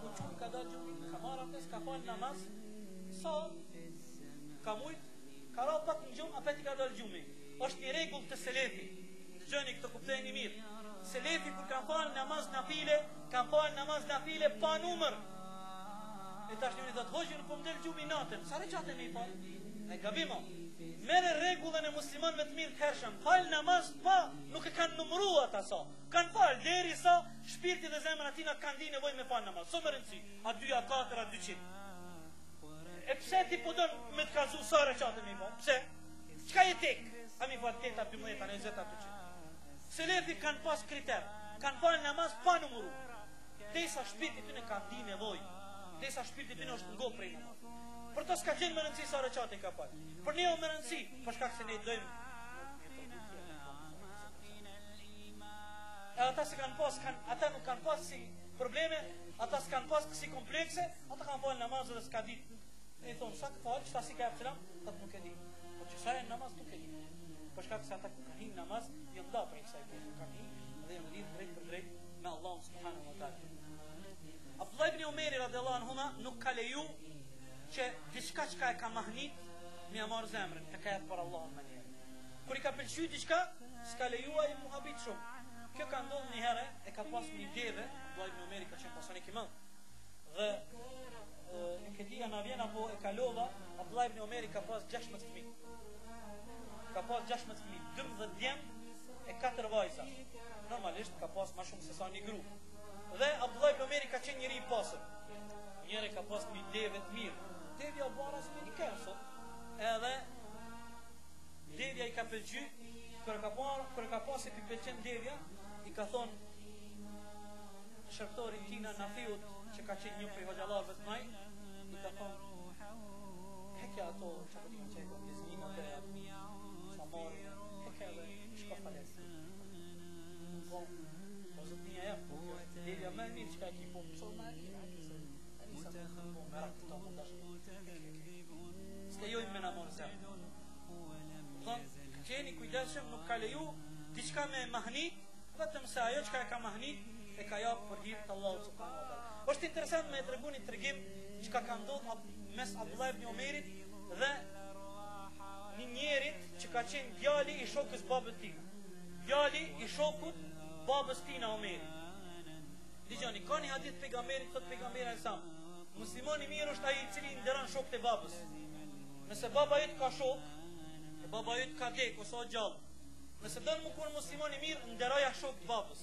ku çun ka dalë gjumi, ka marrë abdes, ka falë namaz, sa ka mujt, ka ra pak në gjumë, apet I ka dalë gjumi. Është një rregull të selefi. Dëgjoni këtë kuptojeni mirë. Selefi kur kanë falë namaz nafile, kanë falë namaz nafile pa numër. E tash njëri thotë, hoxhë nuk po më del gjumi natën. Sa recate me I falë? E gabimo. Merë rregullën e muslimanëve të mirë të hershëm. Falë namaz pa, nuk e kanë numëruar ata sa. Kanë falë derisa shpirti dhe zemra e tina kanë dinë nevojë me falë namaz. So më rëndësi, a 2, a 4, a 200. E pse ti po don me të kallzu sa recate me I falë? Pse? Çka je tek? A mi falë 8, 12, 20, 200. Selefi kanë pas kriter, kanë falë namaz pa numëru. Desa shpirti ty në kanë di nevojë, desa shpirti ty në është ngo prej namaz. Për të s'ka qenë më rëndësi sa recate ka falë. Për ne o më rëndësi, për shkak se ne dojmë. E ata se kanë pas, ata nuk kanë pas si probleme, ata s'kanë pas si komplekse, ata kanë falë namaz dhe s'ka ditë. E thonë, sa këtë falë, qëta si ka e pëtëram, ata nuk e di. Po që sa e namaz nuk e di. Për shkak se ata kanë hinë namaz, jënë da prej kësaj kohë, kanë hinë dhe jënë lidhë drejt për drejt me Allahun subhanahu wa ta'ala. Abdullah ibn Umeri radhiyallahu anhuma nuk ka leju që diçka çka e ka mahnit me amar zemrën, e ka jetë për Allahun më njerë. Kur I ka pëlqy diçka, s'ka lejuar I muhabit shumë. Kjo ka ndodhur një herë, e ka pas një deve, Abdullah ibn Umeri ka qenë personik I madh. Dhe nuk e di ana vjen apo e kalova, Abdullah ibn Umeri ka pas 16 fëmijë. Ka pas 16 fëmijë, 12 djemë e 4 vajza. Normalisht ka pas më shumë se sa një grup. Dhe Abdullah ibn Umeri ka qenë njëri I pasur. Njëri ka pas një deve të mirë. Devja bara se një kërë. Edhe devja I ka pëlqy, kër ka pas e pi pëlqen devja, I ka thonë shërptori tina Nafiut, që ka qenë një prej hoxhallarëve të maj, I ka thonë hekja ato që përdikën që e kom jezmina të samari, hekja dhe shka falet. Po zëtënia jam, devja me mirë që ka e ki po pëso me e ki, e nisa të po me rakë këto mundashë. S'ke jojnë me namon zemë. Thonë, qeni kujdeshëm nuk ka leju diçka me mahnit, vetëm se ajo çka e ka mahnit e ka japë për hir të Allahut subhanahu wa taala. Është interesant me tregu një tregim çka ka ndodhur mes Abdullah ibn Umerit dhe një njerit që ka qenë djali I shokës babës tina. Djali I shokut babës tina Umerit. Dëgjoni, ka një hadith pejgamberit, thot pejgamberi sa muslimani mirë është ai I cili I nderon shokët e babës. Nëse baba jot ka shok, e baba jot ka dek ose gjallë. Nëse don më kur muslimani mirë, nderoja shokët babës.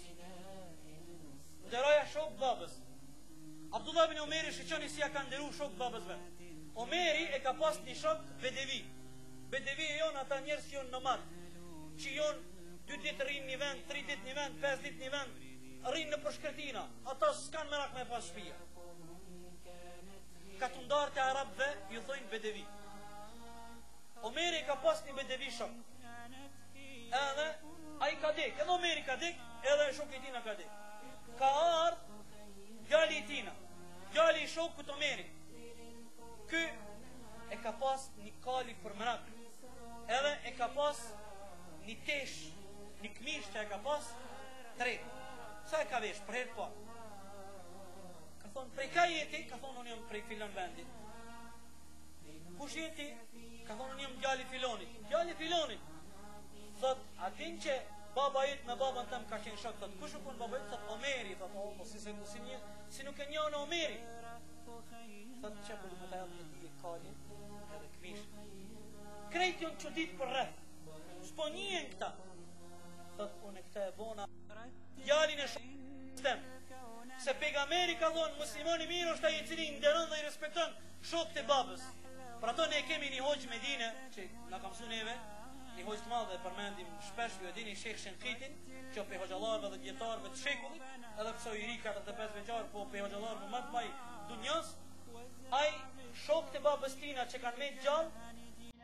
Nderoja shokët babës. Abdullah ibn Umeri shiqoni si ja ka nderu shokët babës vet. Omeri e ka pas një shok bedevi. Bedevi e jonë ata njerëz që jonë nomad, që jonë 2 ditë rrinë një vend, 3 ditë një vend, 5 ditë një vend, rrinë në përshkretina. Ata s'kanë merak me pas shtëpia. Katundarët e arabëve ju thojnë bedevi. Omeri ka pas një bedevi shok. Edhe ai ka dek, edhe Omeri ka dek, edhe shoku I tina ka dek. Ka ardhur djali I tina, djali I shokut Omeri. Ky e ka pas një kali për mrak. Edhe e ka pas një tesh, një këmish që e ka pas 3. Sa e ka vesh për herë parë? Ka thonë, prej ka jeti? Ka thonë, unë jam prej filan vendit. Kush jeti? Ka thonë, unë jam djali filonit. Djali filonit. Thot, atin që baba jeti me baban tëm ka qenë shok, thot, kush u kun baba jeti? Thot, Omeri. Thot, po si nuk e njënë Omeri. Thot, që për më të jatë një tije kali edhe këmish. Krejt jonë që ditë për rreth. S'po njën këta. Thot, unë e këta e bona djalin e shokëm. Se pejgamberi ka thonë muslimani mirë është ai I cili nderon dhe I respekton shokët e babës. Për ato ne kemi një hoxh Medine që na ka mësuar neve, një hoxh të madh e përmendim shpesh, ju e dini Sheikh Shenqitin, që pe hoxhallarëve dhe dietarëve të shekullit, edhe pse I ri 45 vjeçar, po pe hoxhallarëve më të mëj dunjos, ai shokët e babës tina që kanë me gjallë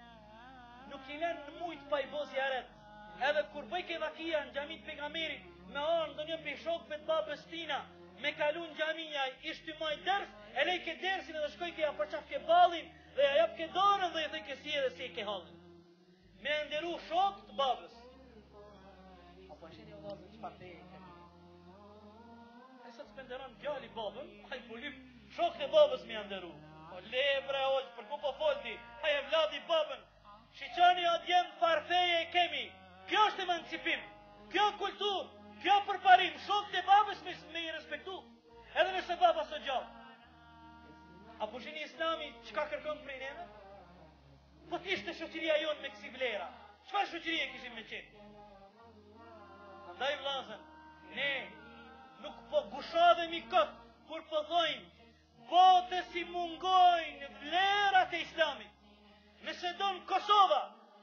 nuk I lënë mujt pa I bozi aret. Edhe kur bëj ke vakia në xhamit pejgamberit, me anë ndonjë prej shokëve të babës tina, me kalun xhamia I shtymoj ders, e lej ke dersin edhe shkoj ke ja përçaf ke ballin dhe ja jap ke dorën dhe I thoj ke si edhe si ke hallin. Me nderu shok të babës. Apo sheni o vazhë çfarë te Ai sot spenderon djali babën, ai po lyp shokët e babës me nderu. Po le bre hoç, për ku po folti? Ai e vladi babën. Shiqani o djem farfeje kemi. Kjo është emancipim. Kjo kulturë, kjo përparim, shokët e babës me I respektu. Edhe nëse baba së gjallë. Apo shini Islami çka kërkon prej neve? Po t'ishte shoqëria jonë me kësi vlera. Çfarë shoqërie kishim me qenë? Andaj vllazën, ne nuk po gushodhemi kot kur po thojmë botës I mungojnë vlerat e Islamit. Nëse don Kosova,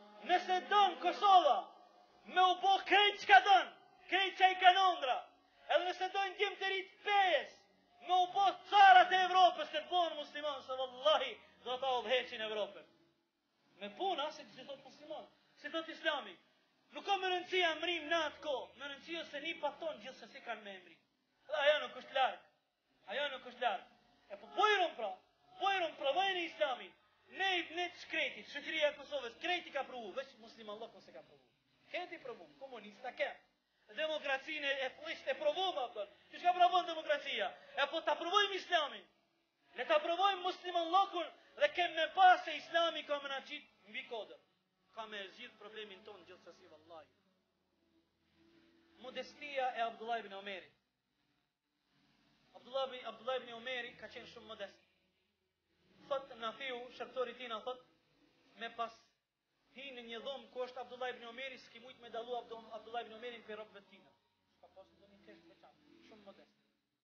me u bo krejt çka don, krejt që I ka Londra, edhe nëse dojnë djemë të rritë pejes, me u bo carat e Evropës të bonë musliman, se vallahi do ta udheqin Evropën. Me puna, se që thot musliman, se thot Islami. Nuk ka më rëndësia mrim në atë ko, më rëndësia se një paton gjithë se si kanë me mri. Dhe ajo nuk është largë. E po bojron pra vajnë Islami. Ne të shkretit, shëqëria e Kosovës, kreti ka provu, veç musliman loko se ka provu. Heti provu, komunista ke. Demokracinë e flisht e provu, ma përën. Që shka provon demokracia? E po ta provojmë Islamin. Ne ta provojmë musliman lokun dhe kemë me pas se Islami ka më në qitë mbi kodër. Ka me zgjidh problemin tonë gjithësësi vallahi. Modestia e Abdullah ibn Omeri. Abdullah ibn Omeri ka qenë shumë modest. Thot Nafiu, shërptori tina, thot me pas hinë një dhomë ku është Abdullah ibn Omeri, s'ki mujt me dalu Abdullah ibn Omerin për robëve tina. Ska pasë do një keshtë veçanë, shumë modest.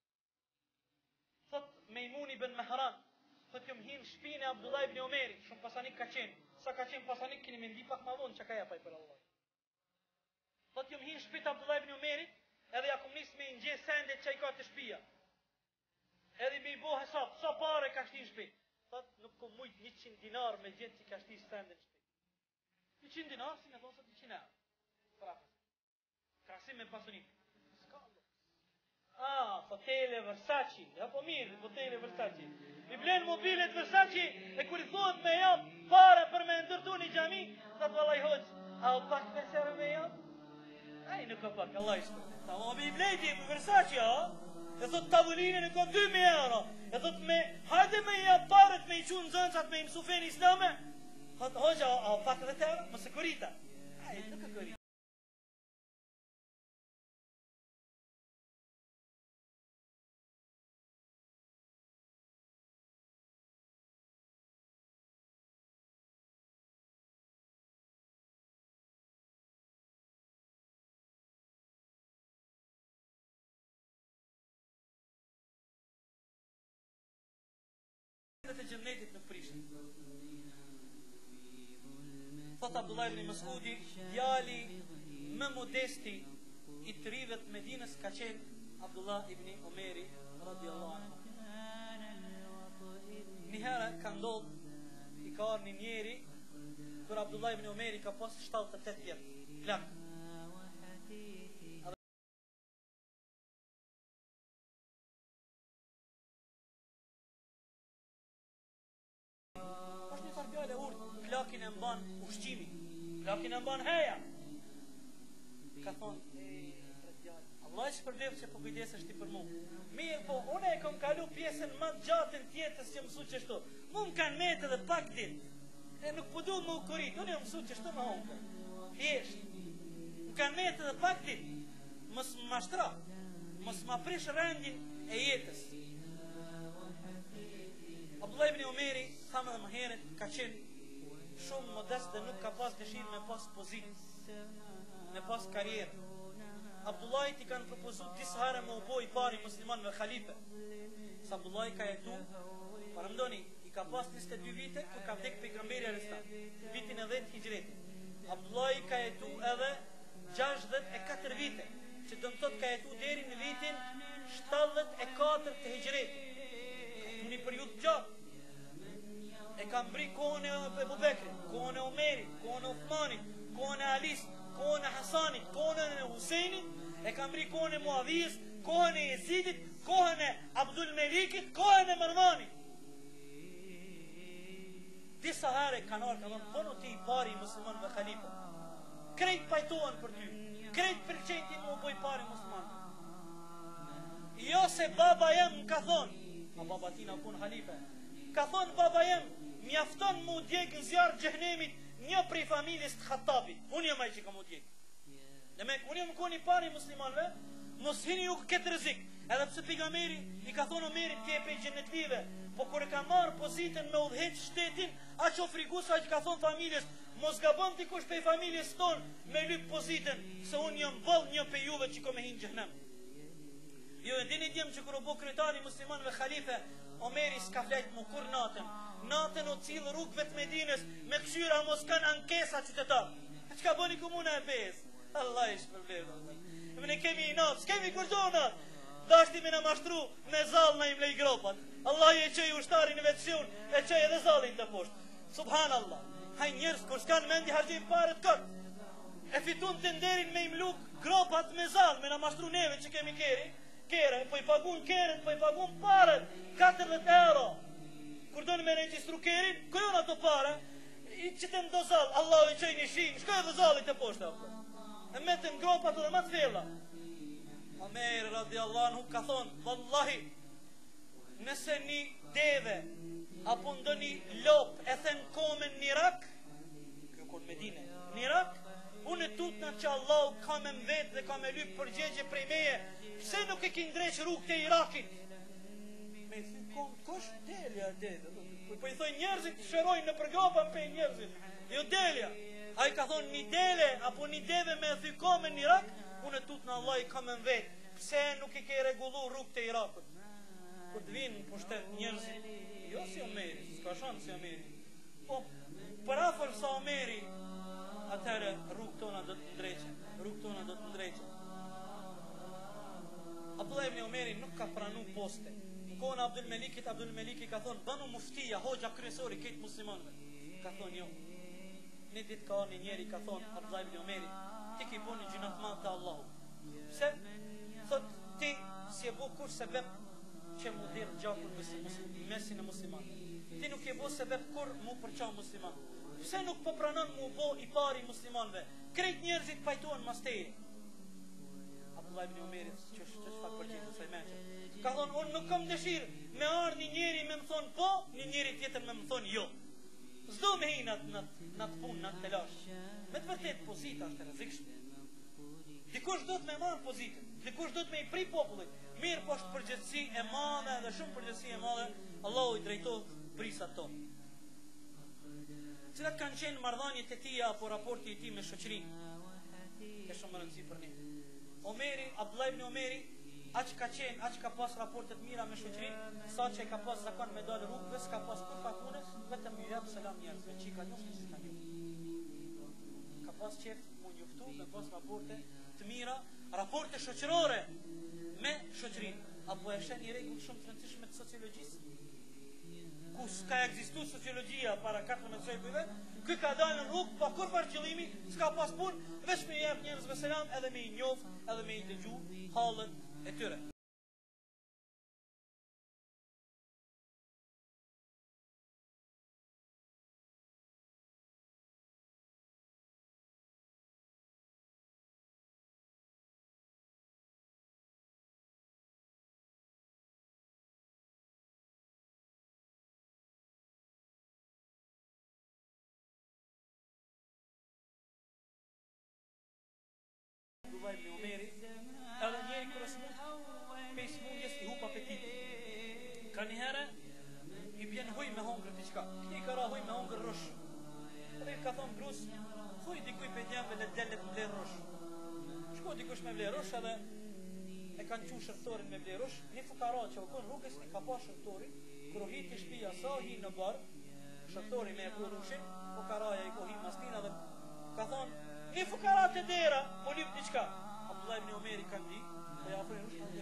Thot Mejmuni ibn Mehran, thot jom hinë shpine Abdullah ibn Omeri, shumë pasanik ka qenë. Sa ka qenë pasanik, kini me ndi pak ma vonë që ka japaj për Allah. Thot jom hinë shpit Abdullah ibn Omeri, edhe ja kum nis me ingje sendet që I ka të shpia. Edhe me I bo hesab, sa pare ka shtin shpit. Thot nuk kom mujt 100 dinar me gjithë që ka shti sendet shpit. 100 dinar, si me thonë sot 100 euro. Prapës. Krasim me pasunik. Fotele Versace. Ja po mirë, fotele Versace. I blen mobilet Versace e kur I thot me jap pare për me ndërtu një gjami, thot vallaj hoq, a u pak me sere me jap? Ai nuk ka pak, Allah I shkët. Ta mo I blejti Versace, e thot tavulinën e kom 2.000 euro. E thot me, hajde me jap paret me I qunë zënçat me I mësufen Islame. Thot hoqa, a u pak dhe të euro? Mëse korita. Ai nuk e korita. Të gjennetit nuk prishin. Thot Abdullah ibn Mas'udi, djali më modesti I të rivet Medinës ka qenë Abdullah ibn Omeri radiallahu anhu. Njëherë ka ndodh I ka arë një njeri kur Abdullah ibn Omeri ka pas 78 vjetë plak. Plakin e mban ushqimi, plakin e mban heja. Ka thonë, Allah I shpërblev që po kujdesesh ti për mu. Mirë po, une e kom kalu pjesën më gjatën tjetës që mësu qështu. Mu më kanë metë edhe pak dit. E nuk po du më u korit, une e mësu qështu më honke. Thjesht. Më kanë metë edhe pak dit. Mos më mashtra. Mos më prish rendin e jetës. Abdullah ibn Omeri, thamë dhe më heret, ka qenë shumë modest dhe nuk ka pas dëshirë me pas pozitë, me pas karierë. Abdullah I kanë propozu disë herë me u bo I pari musliman me khalife. Sa Abdullah ka jetu, parëmdoni, I ka pas 22 vite, kur ka vdek pejgamberi Aristan, vitin e 10 hijretit. Abdullah ka jetu edhe 64 vite, që dëmë tot ka jetu deri në vitin 74 të hijretit. Ka një periud gjatë. E ka mbri kohën e Ebu Bekrit, kohën e Omerit, kohën e Uthmanit, kohën e Alis, kohën e Hasanit, kohën e Husejnit, e ka mbri kohën e Muavijës, kohën e Jezidit, kohën e Abdul Melikit, kohën e Marwanit. Disa herë kanë orë, ka thonë, pono ti I pari musliman dhe khalife. Krejt pajtohen për ty, krejt përqenjti më boj pari musliman. Jo se baba jem ka thonë, a baba tina kun halife, ka thonë baba jem, mjafton mu djekë në zjarë gjehnemit një prej familjes të Khattabit. Unë jam ai që ka mu djekë. Unë jam koni pari muslimanve, mos hini ju këtë rrezik. Edhe pse pejgamberi i ka thonë Omerit ti e pe xhenetlive, po kur e ka marrë pozitën me udhëheq shtetin, aq o frigusa që ka thonë familjes, mos gabon ti kush pej familjes tonë me lyp pozitën, se unë jam vallë një pej juve që ko me hinë xhenem. Jo e dini djem që kur u bë kryetari muslimanëve khalife, Omeri s'ka flajt mu kur natën o cilë rrugëve të Medinës me këshyra mos kanë ankesa qytetar. Çka bëni komuna e Pes? Allah ish problem. Ne kemi natë, s'kemi kur do natë. Dashti me në mashtru me zalë na im lej gropat. Allah i e qëj ushtarin në vetësion, e qëj edhe zalin të poshtë. Subhanallah. Haj njerës kur s'kanë mendi hargjim paret këtë. E fitun të nderin me im luk gropat me zalë, me në mashtru neve që kemi kere, po i pagun keret, po i pagun paret, 40 euro. Kur do në me regjistru kerin, këjon ato pare, i që të ndo zalë, Allah i qëj një shi, shkoj edhe zalit të poshtë. E metën gropat edhe ma të fella. Omer radiallahu anhu ka thonë, vallahi, nëse një deve apo ndo një lop e thënë komen një rak, kjo kon Medine, një rak, unë e tutna që Allah ka me mvet dhe ka me lyp përgjegje prej meje, pse nuk e ki ndreq rrugë të Irakit? Me i thënë, kush? Delja, deve. Po i thoi njerëzit të shërojnë në përgropa për njerëzit. Jo delja. A i ka thonë një dele apo një deve me e komen një rak, unë e tut në Allah i kam në vetë, pse nuk i ke regullu rrugë të Irakut. Kur të vinë për shtet njerëzit, jo si Omeri, s'ka shanë si Omeri, po për afer sa Omeri, atëre rrugë tona do të ndreqe. Abdullah ibn Omeri nuk ka pranu poste. Në kohën Abdul Meliki ka thonë, banu muftia, hoxha kryesori, këtë muslimanve. Ka thonë jo. Një ditë ka një njeri ka thonë, Abdullah ibn Omeri, ti ki bo një gjinat madhë të Allahu. Pse? Thot, ti si e bo kur sebeb që mu dirë gjakun mesin e musliman. Ti nuk e bo sebeb kur mu përqa musliman. Pse nuk po pranon mu bo i pari muslimanve? Krejt njerëzit pajtuan masteri. Abdullah ibn Omeri, që shfat përgjithë saj meqë. Ka thonë, unë nuk kam dëshirë me arë një njeri me më thonë po, një njeri tjetër me më thonë jo. Zdo me hi në të punë, në të telash. Me të vërtet, pozita është të rëzikshme. Dikush do të me marë pozitën, dikush do të me i pri popullit. Mirë po është përgjithësi e madhe dhe shumë përgjithësi e madhe, Allahu i drejtohet prisat tonë. Cilat kanë qenë marrëdhëniet e tija apo raporti i tij me shoqërinë? Është shumë e rëndësishme për ne. Omeri, Abdullah ibn Omeri, aq ka pas raporte të mira me shoqërinë, sa që ka pas zakon me dalë rrugëve, s'ka pas kur fakune, vetëm i jap selam njerëzve, çika njoftë si kanë jo. Ka pas qef mu njoftu, me pas raporte të mira, raporte shoqërore me shoqërinë. Apo e shen një rregull shumë të rëndësishme të sociologjisë? Ku s'ka ekzistuar sociologjia para 14 shekujve, ky ka dalë në rrugë pa kurrë qëllimi, s'ka pas punë, vetëm i jep njerëzve selam edhe me i njoft, edhe me i dëgju hallën e tyre. Abdullah ibn Omeri, edhe njeri kërë smut, pe i smutjes i hup apetitin. Ka një herë, i bjen huj me hongër t'i qka. Këti ka ra huj me hongër rësh. Edhe i ka thonë grus, thuj dikuj pe djemve le dellet më ble rësh. Shko dikush me ble rësh edhe e kanë qu shërtorin me ble rësh. Një fukara që u konë rrugës, i ka pa shërtorin, kërë hi t'i shpia sa hi në barë, shërtori me e ku rrushin, fukaraja i ko hi mastina dhe ka thonë, një fukarat e dera, po lip një qka. Abdullah ibn Omeri kanë di, po ja afrejnë rushin,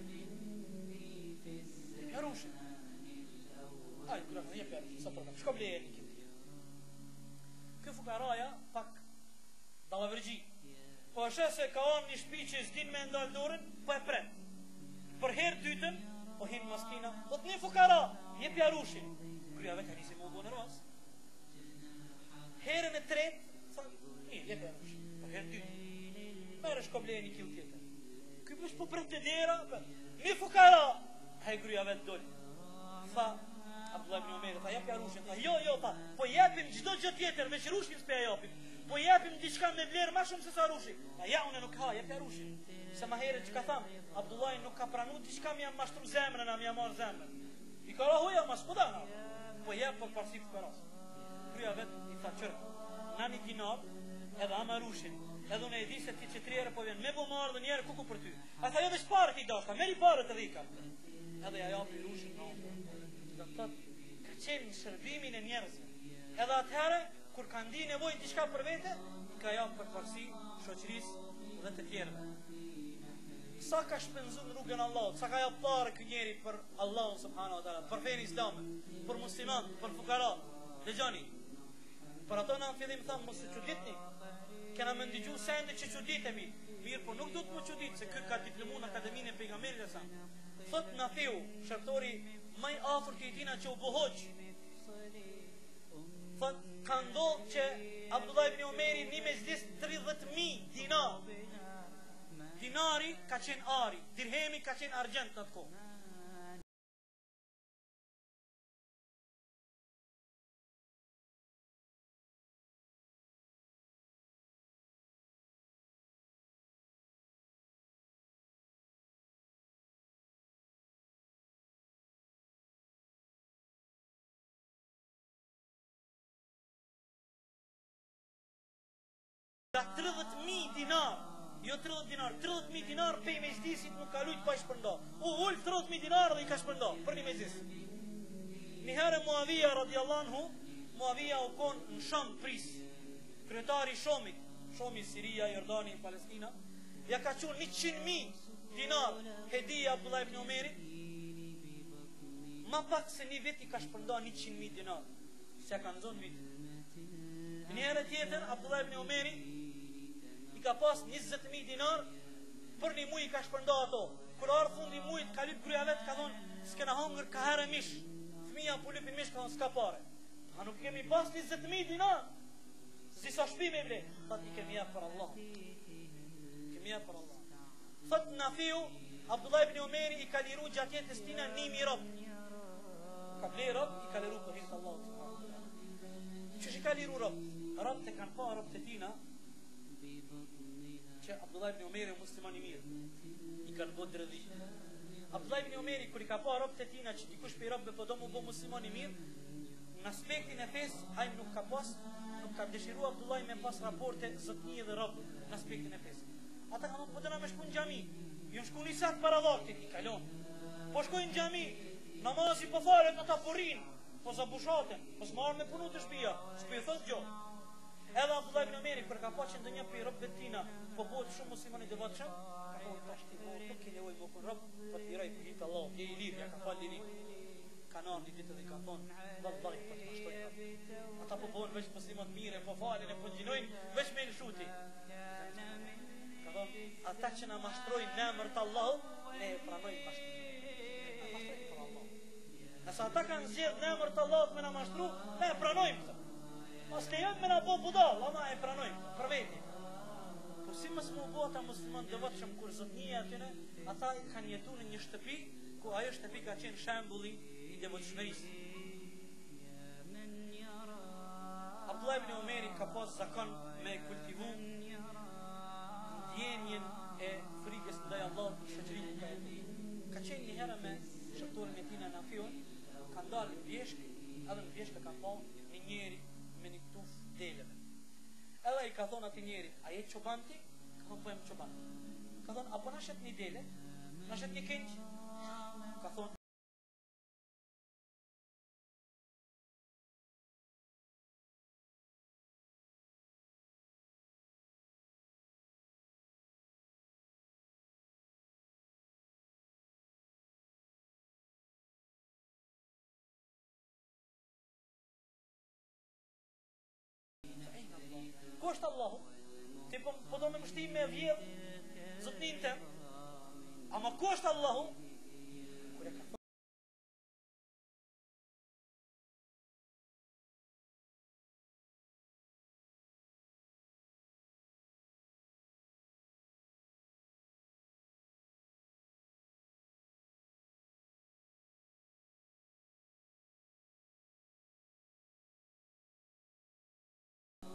dhe pja rushin. Ajë, kërë, një pja rushin, sa përka, shko bleje një këtë. Kë fukaraja, pak, dalavërgji. Po është se ka om një shpi që s'din me ndalë dorën, po e pret. Për herë dytën, po hinë maskina, po të një fukara, një pja rushin. Kryave ka njësi më bu në ros. Herën e tretë, mirë, jep e rrush, për herë dytë. Merë shko bleje një kilo tjetër. Ky مش po pret të dera, mi fukara. Ai gruaja vet doli. Tha Abdullah ibn Umeri, tha jep ja rushin, tha jo, tha, po japim çdo gjë tjetër, veç rushin s'pe ja japim. Po japim diçka me vlerë më shumë se sa rushi. Tha ja unë nuk ha, jep ja rushin. Se më herët që ka thënë, Abdullah nuk ka pranuar diçka më mashtru zemrën, më marr zemrën. I ka rahoja mas po dana. Po jep për parësi fukaras. Gruaja vet i tha çer, nani dinar, edhe ama rushin. Edhe unë e di se ti që 3 herë po vjen me bo marrë dhe njerë kuku për ty. A tha jo veç parë ti dashta, meri parë të dhika. Edhe ja japi rushin në ombë. Dhe të tëtë, ka qenë në shërbimin e njerëzve. Edhe atëherë, kur ka ndi nevoj diçka për vete, ka japë për parësi, shoqërisë dhe të tjerëve. Sa ka shpenzu në rrugën Allahut, sa ka japë parë kë njeri për Allahun subhanahu wa taala, për fenë islamet, për musliman, për fukarat. Dhe gjani, për ato në fillim thamë, mos të çuditni. Kena më ndigju sende që çuditemi, mirë, po nuk do të më çudit se kë ka diplomu në Akademinë e Pejgamberit e sa. Thot Nafiu, shërtori më i afërt i tina që u bohoq. Thot ka ndodhur që Abdullah ibn Umeri një mezlis 30.000 dinar. Dinari ka qenë ari, dirhemi ka qenë argjent në atë kohë. Ka 30.000 dinar, jo 30 dinar, 30.000 dinar pe i mezdisit nuk ka lujt pa i shpërnda. U ullë 30.000 dinar dhe i ka shpërnda për një mezdis. Njëherë Muavija radiallahu anhu, Muavija u konë në Sham pris, kryetari Shamit, Shami, Siria, Jordani, Palestina, ja ka qenë 100.000 dinar hedija Abdullah ibn Umeri, ma pak se një vit i ka shpërnda 100.000 dinar, se ja ka nëzon vit. Njëherë tjetër, Abdullah ibn Umeri i ka pas 20.000 dinar, për një muj i ka shpërnda ato. Kër ardhë fundi mujt, ka lyp gruja vetë, ka thonë, s'kena hangër ka herë mish. Fëmija po lypin mish, ka thonë, s'ka pare. A nuk kemi pas 20.000 dinar? Si sa shpi me ble? Thot, i kemi jep për Allah. Kemi jep për Allah. Thot Nafiu, Abdullah ibn Umeri i ka liru gjatjetës tina 1.000 rob. Ka ble rob, i ka liru për hirtë Allah. Që i ka liru rob? Rob të kanë pa rob të tina, që Abdullah ibn Umeri musliman i mirë, i kanë bo dredhi. Abdullah ibn Umeri, kër i ka pa rob të tina që dikush për i robë për do mu bo musliman i mirë, në aspektin e fes, ajmë nuk ka pas, nuk ka dëshiru Abdullah me pas raporte zëtni dhe rob në aspektin e fes. Ata ka thonë, po të na me shku në gjami, ju shku një satë para vaktit, i kalon. Po shkojnë në gjami, namazi po falet, ata po rinë, po zabushaten, po s'marë me punu të shpia, s'pi thot gjo. Edhe Abdullah ibn Umeri, kër ka pa që ndë një për i robë vetina, po bëhet shumë muslimani dhe vatë shumë, ka thonë, ta shti bëhet, nuk kene ujë më kun robë, po t'i raj për hitë Allah, je i lirë, ja ka falë liri. Ka nërë një ditë dhe ka thonë, vëllaj, po të mashtojnë robë. Ata po bëhen veç muslimat mire, po falin e po gjinojnë, veç me në shuti. Ka thonë, ata që na mashtrojnë në emër të Allah, ne e pranojnë mashtrojnë. Nëse ata kanë zjedh në emër të Allah me na mashtru, ne e pranojmë. Mas ne jëmë me na bo budal, ama e pranojmë, për veti. Po si mësë mu bo ata musliman dhe vëtë shumë kur zotnije atyne, ata kanë jetu në një shtëpi, ku ajo shtëpi ka qenë shembulli i devotshmërisë. Abdullah ibn Umeri ka pas zakon me kultivu ndjenjen e frikës ndaj Allahut në shoqërinë ku ka jetu. Ka qenë një herë me shërtorin e tina Nafiun, ka ndalë në vjeshkë, edhe në vjeshkë ka pa një njeri me një tuf deleve. Edhe i ka thonë ati njeri, a jetë qobanti? Ka thonë, po jem qobanti. Ka thonë, apo nashet një dele? Nashet një kënqë? Ka thonë, ko është Allahu? Ti po do me mështi me vjedh zotnin tem. Ama ko është Allahu?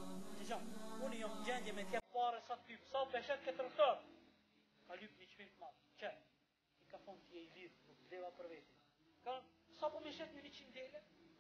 Dëgjoj, unë jam gjendje me t'jep pare sa t'yp, sa peshet këtë rëftar. Ka lyp një qmim të madhë, që? I ka thonë t'je I lidhë, nuk vleva për veti. Ka, sa po me shet një 100 dele?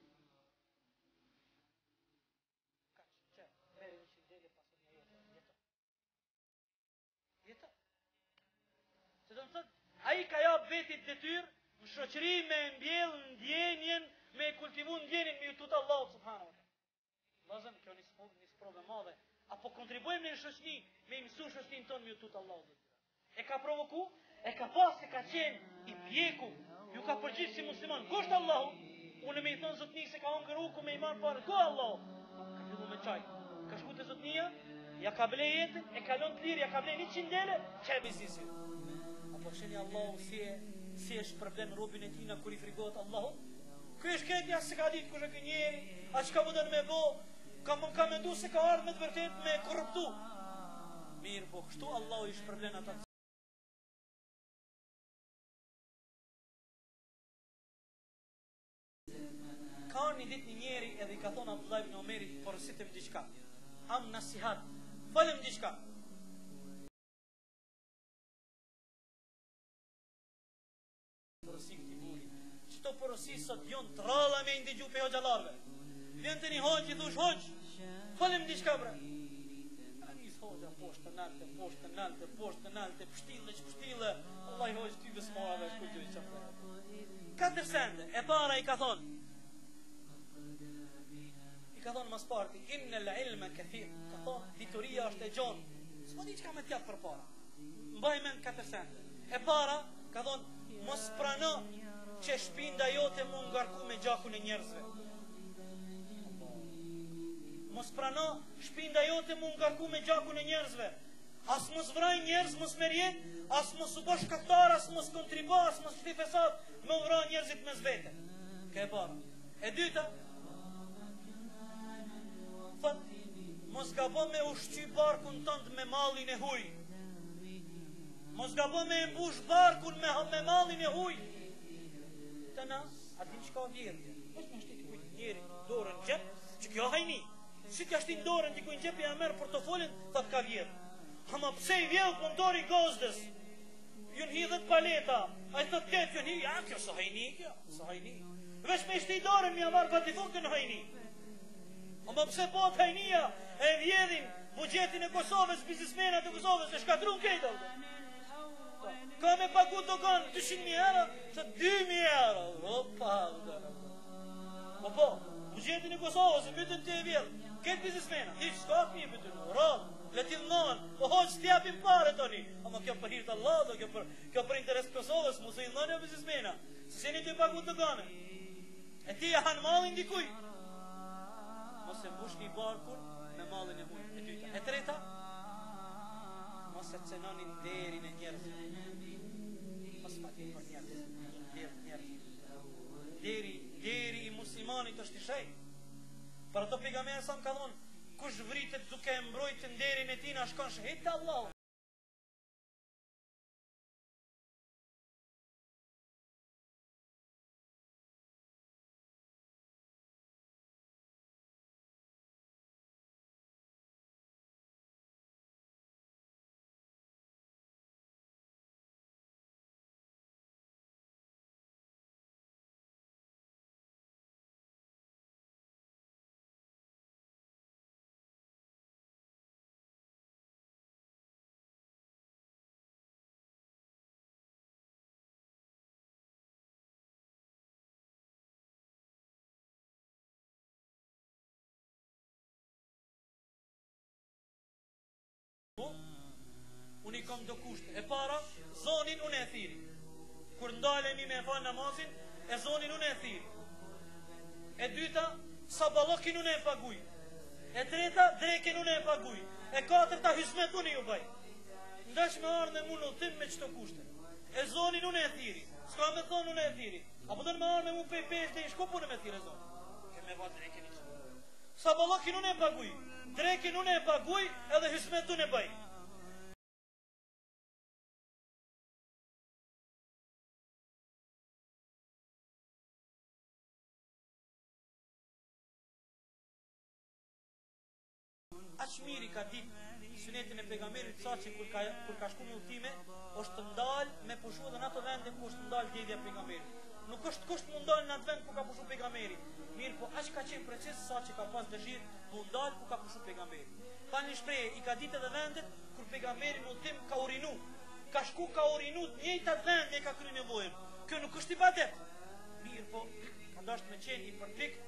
Ka që, mere 100 dele pasë një jetë. Jetë. Se do në thëtë, a I ka jap vetit detyrë, në shoqëri me mbjellë ndjenjen, me kultivu ndjenjen me jutut Allah subhanahu wa ta'ala. Vazëm, kjo një sprove madhe. Apo kontribuojmë në shoqëni, me mësu shoqënin tonë me jutut Allah. E ka provoku, e ka pas, e ka qenë I pjeku, ju ka përgjithë si musliman. Kusht Allahu? Unë me I thonë zotni se ka hongër uku me iman parë. Ko Allahu? Ka fillu me qaj. Ka shku të zotnia, ja ka ble jetën, e ka lonë të lirë, ja ka ble 100 dele, që e biznisë. Apo sheni Allahu si e shpërblen robin e tina kur I frigohet Allahu? Kë është këtë jasë se ka ditë kush e kënjeri, a që ka vëdën me bo, ka mendu se ka ardhë me të vërtet me korruptu. Mirë po, kështu Allahu I shpërblen ata. Ka një dit një njeri edhe I ka thonë Abdullah ibn Omerit, porositëm diçka. Am nasihat, falem diçka. Porosi këti buri. Qëto porosi sot jonë të ralla me indigju pe hoxalarve. Vjen të një hoqë, I thush hoqë, falem diçka bre. A njës hoxha, poshtë të nalte, pështile që pështile. Allah I hoqë ty dhe smorave, shku gjoj që bre. 4 sende, e para I ka thonë, ka thonë mas parti, inë lë ilme këthir, ka thonë, dituria është e gjonë, s'ma di që ka me tjapë për para. Mbaj men 4 sende. E para, ka thonë, mos prano që shpinda jote mu ngarku me gjakun e njerëzve. Mos prano shpinda jote mu ngarku me gjakun e njerëzve. As mos vraj njerëz, mos merjet, as mos u bosh kaftar, as mos kontribo, as mos shti fesat, me vra njerëzit me zvete. Ka e para. E dyta, mos gabo me ushqy barkun tënd me mallin e huj. Mos gabo me mbush barkun me mallin e huj. Të na, atin që ka vjerë. Mos me shtit kujt njeri dorën gjep, që kjo hajni. Si t'ja shtin dorën që kujt gjep ja merë portofolin, thot ka vjerë. Ama pse I vjedh për ndori gozdës? Jun hidhet paleta. A I thot ketë jun hidhet, ja kjo së hajni, kjo, së hajni. Vesh me shtit dorën mi amarë pa t'i thot kënë hajni. Ama pse po të hajnia e vjedhin bugjetin e Kosovës, biznismenat e Kosovës, e shkatrun kejta. Ka me pagu dogan 200.000 euro, se 2.000 euro. Opa, po, bugjetin e Kosovës, e mytën të e vjedh. Këtë biznismenat, hiq, s'ka të një mytën, rrallë, letin non, po hoqë s'tjapin pare toni. Ama kjo për hirtë Allah, kjo për interes Kosovës, mu se I non e biznismenat. Se se një të pagu doganë. E ti e hanë malin dikuj. Mos e mbush një barkun me mallin e huj. E dyta. E treta, mos e cenonin derin e njerëzve. Mos fatin për njerëzve. Deri I muslimanit është I shenjtë. Për ato pejgamberi sa më ka thonë, kush vritet duke e mbrojtë nderin e tina, shkon shahid te Allahu. Unë I kam do kushte. E para, zonin unë e thiri. Kur ndalemi me falë namazin, e zonin unë e thiri. E dyta, sabalokin unë e paguj. E treta, drekin unë e paguj. E katërta, hizmet unë ju baj. Ndash me arë me mu në tim me qëto kushte. E zonin unë e thiri. Ska me thonë unë e thiri. Apo dhe me arë me mu pej pesh dhe I shko punë me thiri zonin. Ke me va drekin I zonin. Sabalokin unë e paguj. Drekin unë e paguj edhe hizmet unë e baj. aq miri ka ditë sunetin e pejgamberit sa që kur ka shku me udhime, është ndalë me pushu edhe në ato vende ku është ndalë vdekja e pejgamberit. Nuk është kusht mu ndalë në atë vend ku ka pushu pejgamberi. Mirë, po aq ka qenë precis sa që ka pas dëshirë mu ndalë ku ka pushu pejgamberi. Pa një shprehje, i ka ditë edhe vendet kur pejgamberi në udhim ka urinu. Ka shku ka urinu të njëjtat vende e ka kryer nevojën. Kjo nuk është ibadet. Mirë, po ka dashur me qenë i përpikt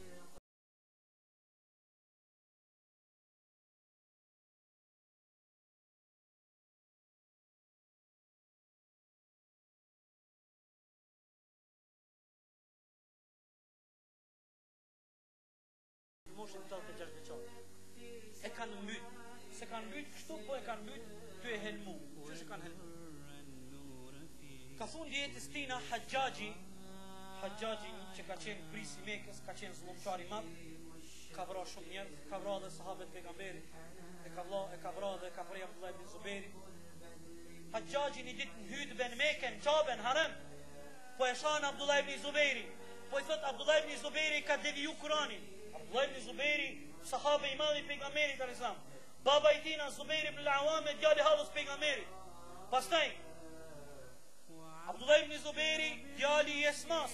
moshën 86 vjeçare. E kanë mbyt, se kanë mbyt kështu, po e kanë mbyt ty e helmu. Që se kanë helmu? Ka thunë djetës tina Hajjaji që ka qenë prisi Mekës, ka qenë zullumçar i madh, ka vra shumë njerëz, ka vra dhe sahabët pejgamberit, e ka vra dhe ka prej Abdullah ibn Zuberi. Hajjaji një ditë në hutbë në Mekë, në Kabe, në Harem, po e shan Abdullah ibn Zuberi, po i thot Abdullah ibn Zuberi ka deviju Kur'anin. Abdullah ibn Zuberi, sahabe i madh i pejgamberit alayhis salam. Baba i tina Zubair ibn al-Awwam, djali hallës pejgamberit. Pastaj Abdullah ibn Zuberi, djali i Esmas.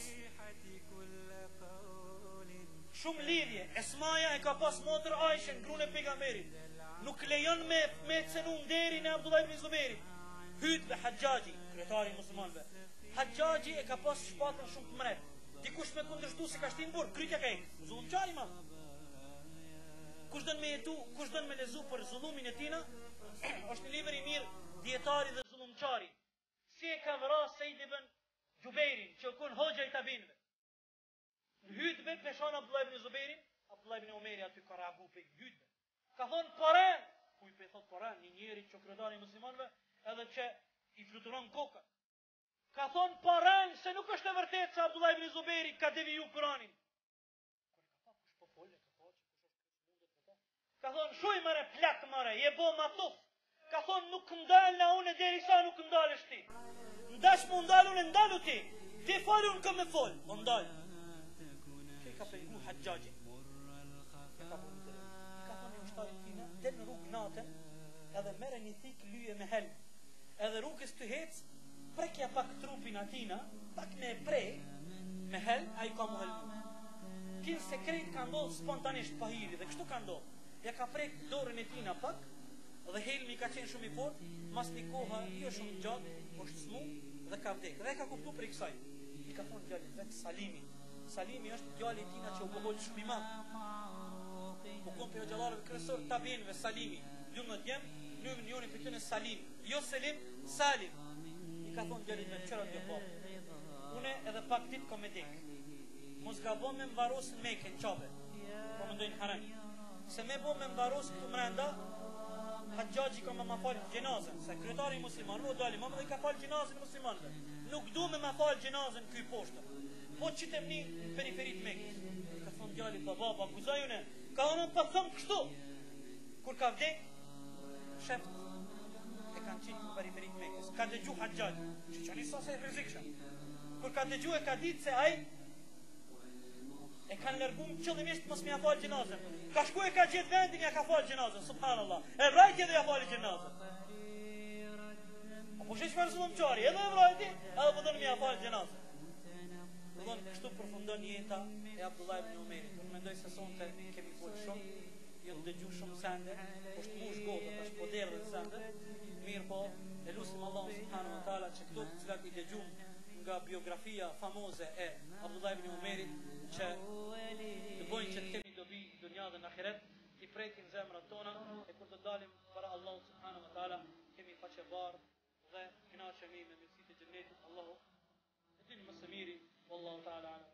Shumë lidhje. Esmaja e ka pas motër Aishën, gruën e pejgamberit. Nuk lejon me cenu nderin e Abdullah ibn Zuberi. Hutbe Hajjaji, kryetari i muslimanëve. Hajjaji e ka pas shpatën shumë të mret. Dikush me kundërshtu se ka shtin burr, krytja ka ikë. Zullumçar i madh. Kush don me jetu, kush don me lezu për zullumin e tina, është një libër i mirë, Dietari dhe zullumçari. Si e ka vrar Sejid ibn Jubeirin, që kon hoxha i tabinëve. Në hutbe peshan Abdullah ibn Zubeirin, Abdullah ibn Umeri aty ka reagu pe hutbe. Ka thonë Poran, ku i pe thot Poran, një njeri që kryetari i muslimanëve, edhe që i fluturon kokën. Ka thonë Poran se nuk është e vërtetë se Abdullah ibn Zubeiri ka deviju Kur'anin. Ka thonë shuj mëre plak mëre, je bo ma tuf. Ka thonë nuk ndalë na une deri sa nuk ndalësh ti. Ndash mu ndalë une ndalu ti. Ti fali unë kam me fol, o ndalë. Që i ka pejgu Hajjaji. Ka thonë i ushtari tina, del në rrugë natën, edhe mere një thik lyje me helm. Edhe rrugës të hec, prekja pak trupin atina, pak me prej, me helm, a i ka mu helmu. Kinë se krejt ka ndodhë spontanisht pa hiri, dhe kështu ka ndodhë. Ja ka prek dorën e tina pak, dhe helmi ka qenë shumë i fort, mas një koha jo shumë gjatë, është smu, dhe ka vdek. Dhe ka kuptu për i kësaj. I ka thonë djallit vetë Salimi. Salimi është djalli tina që u bëholl shumë i madh. U kom për gjallarëve kresor tabinëve Salimi. 12 djemë, nëmën njoni për tëne Salim. Jo Selim, Salim. I ka thonë djallit vetë qërat jo po. Une edhe pak dit kom e dek. Mos gabon me mvarosën Mekë në Qabe. Po më ndojnë Harem. Se me bo me mbaros këtu mrenda, Hajjaji ka me ma falë gjenazën, se kryetari musliman, o dali, ma më dhe ka falë gjenazën muslimanve. Nuk du me ma falë gjenazën këj poshtë. Po qitem një në periferit Mekës. Ka thonë djali, baba, guzajune, ka onë pa thëmë kështu. Kur ka vdek, sheft e kanë qitë në periferit Mekës. Ka dëgju Hajjaji, që që një sase e rizikshëm. Kur ka dëgju e ka ditë se aj, e kanë lërgum qëllimisht mos m'ja falë gjenazën. Ka shku e ka gjithë vendin ja ka falë gjenazën, subhanallah. E vrajtje dhe ja falë gjenazën. Apo shesh farë zullumçari, edhe e vrajtje, edhe përdojnë m'ja falë gjenazën. Përdojnë kështu përfundon jeta e Abdullah ibn Umeri. Unë mendoj se sonte kemi folë shumë, jo të dëgju shumë sende, është mush godë, është poderë dhe sende. Mirë po, e lusim Allah subhanahu wa taala që këto të cilat i dëgjum nga biografia famoze e Abdullah ibn Umerit, që të bojnë që të kemi dobi dunja dhe në ahiret, i pretin zemrat tona, e kur të dalim para Allahu subhanahu wa taala, kemi faqe bardh dhe kënaqemi me mirësitë e xhennetit. Allahu e din më së miri, wallahu taala.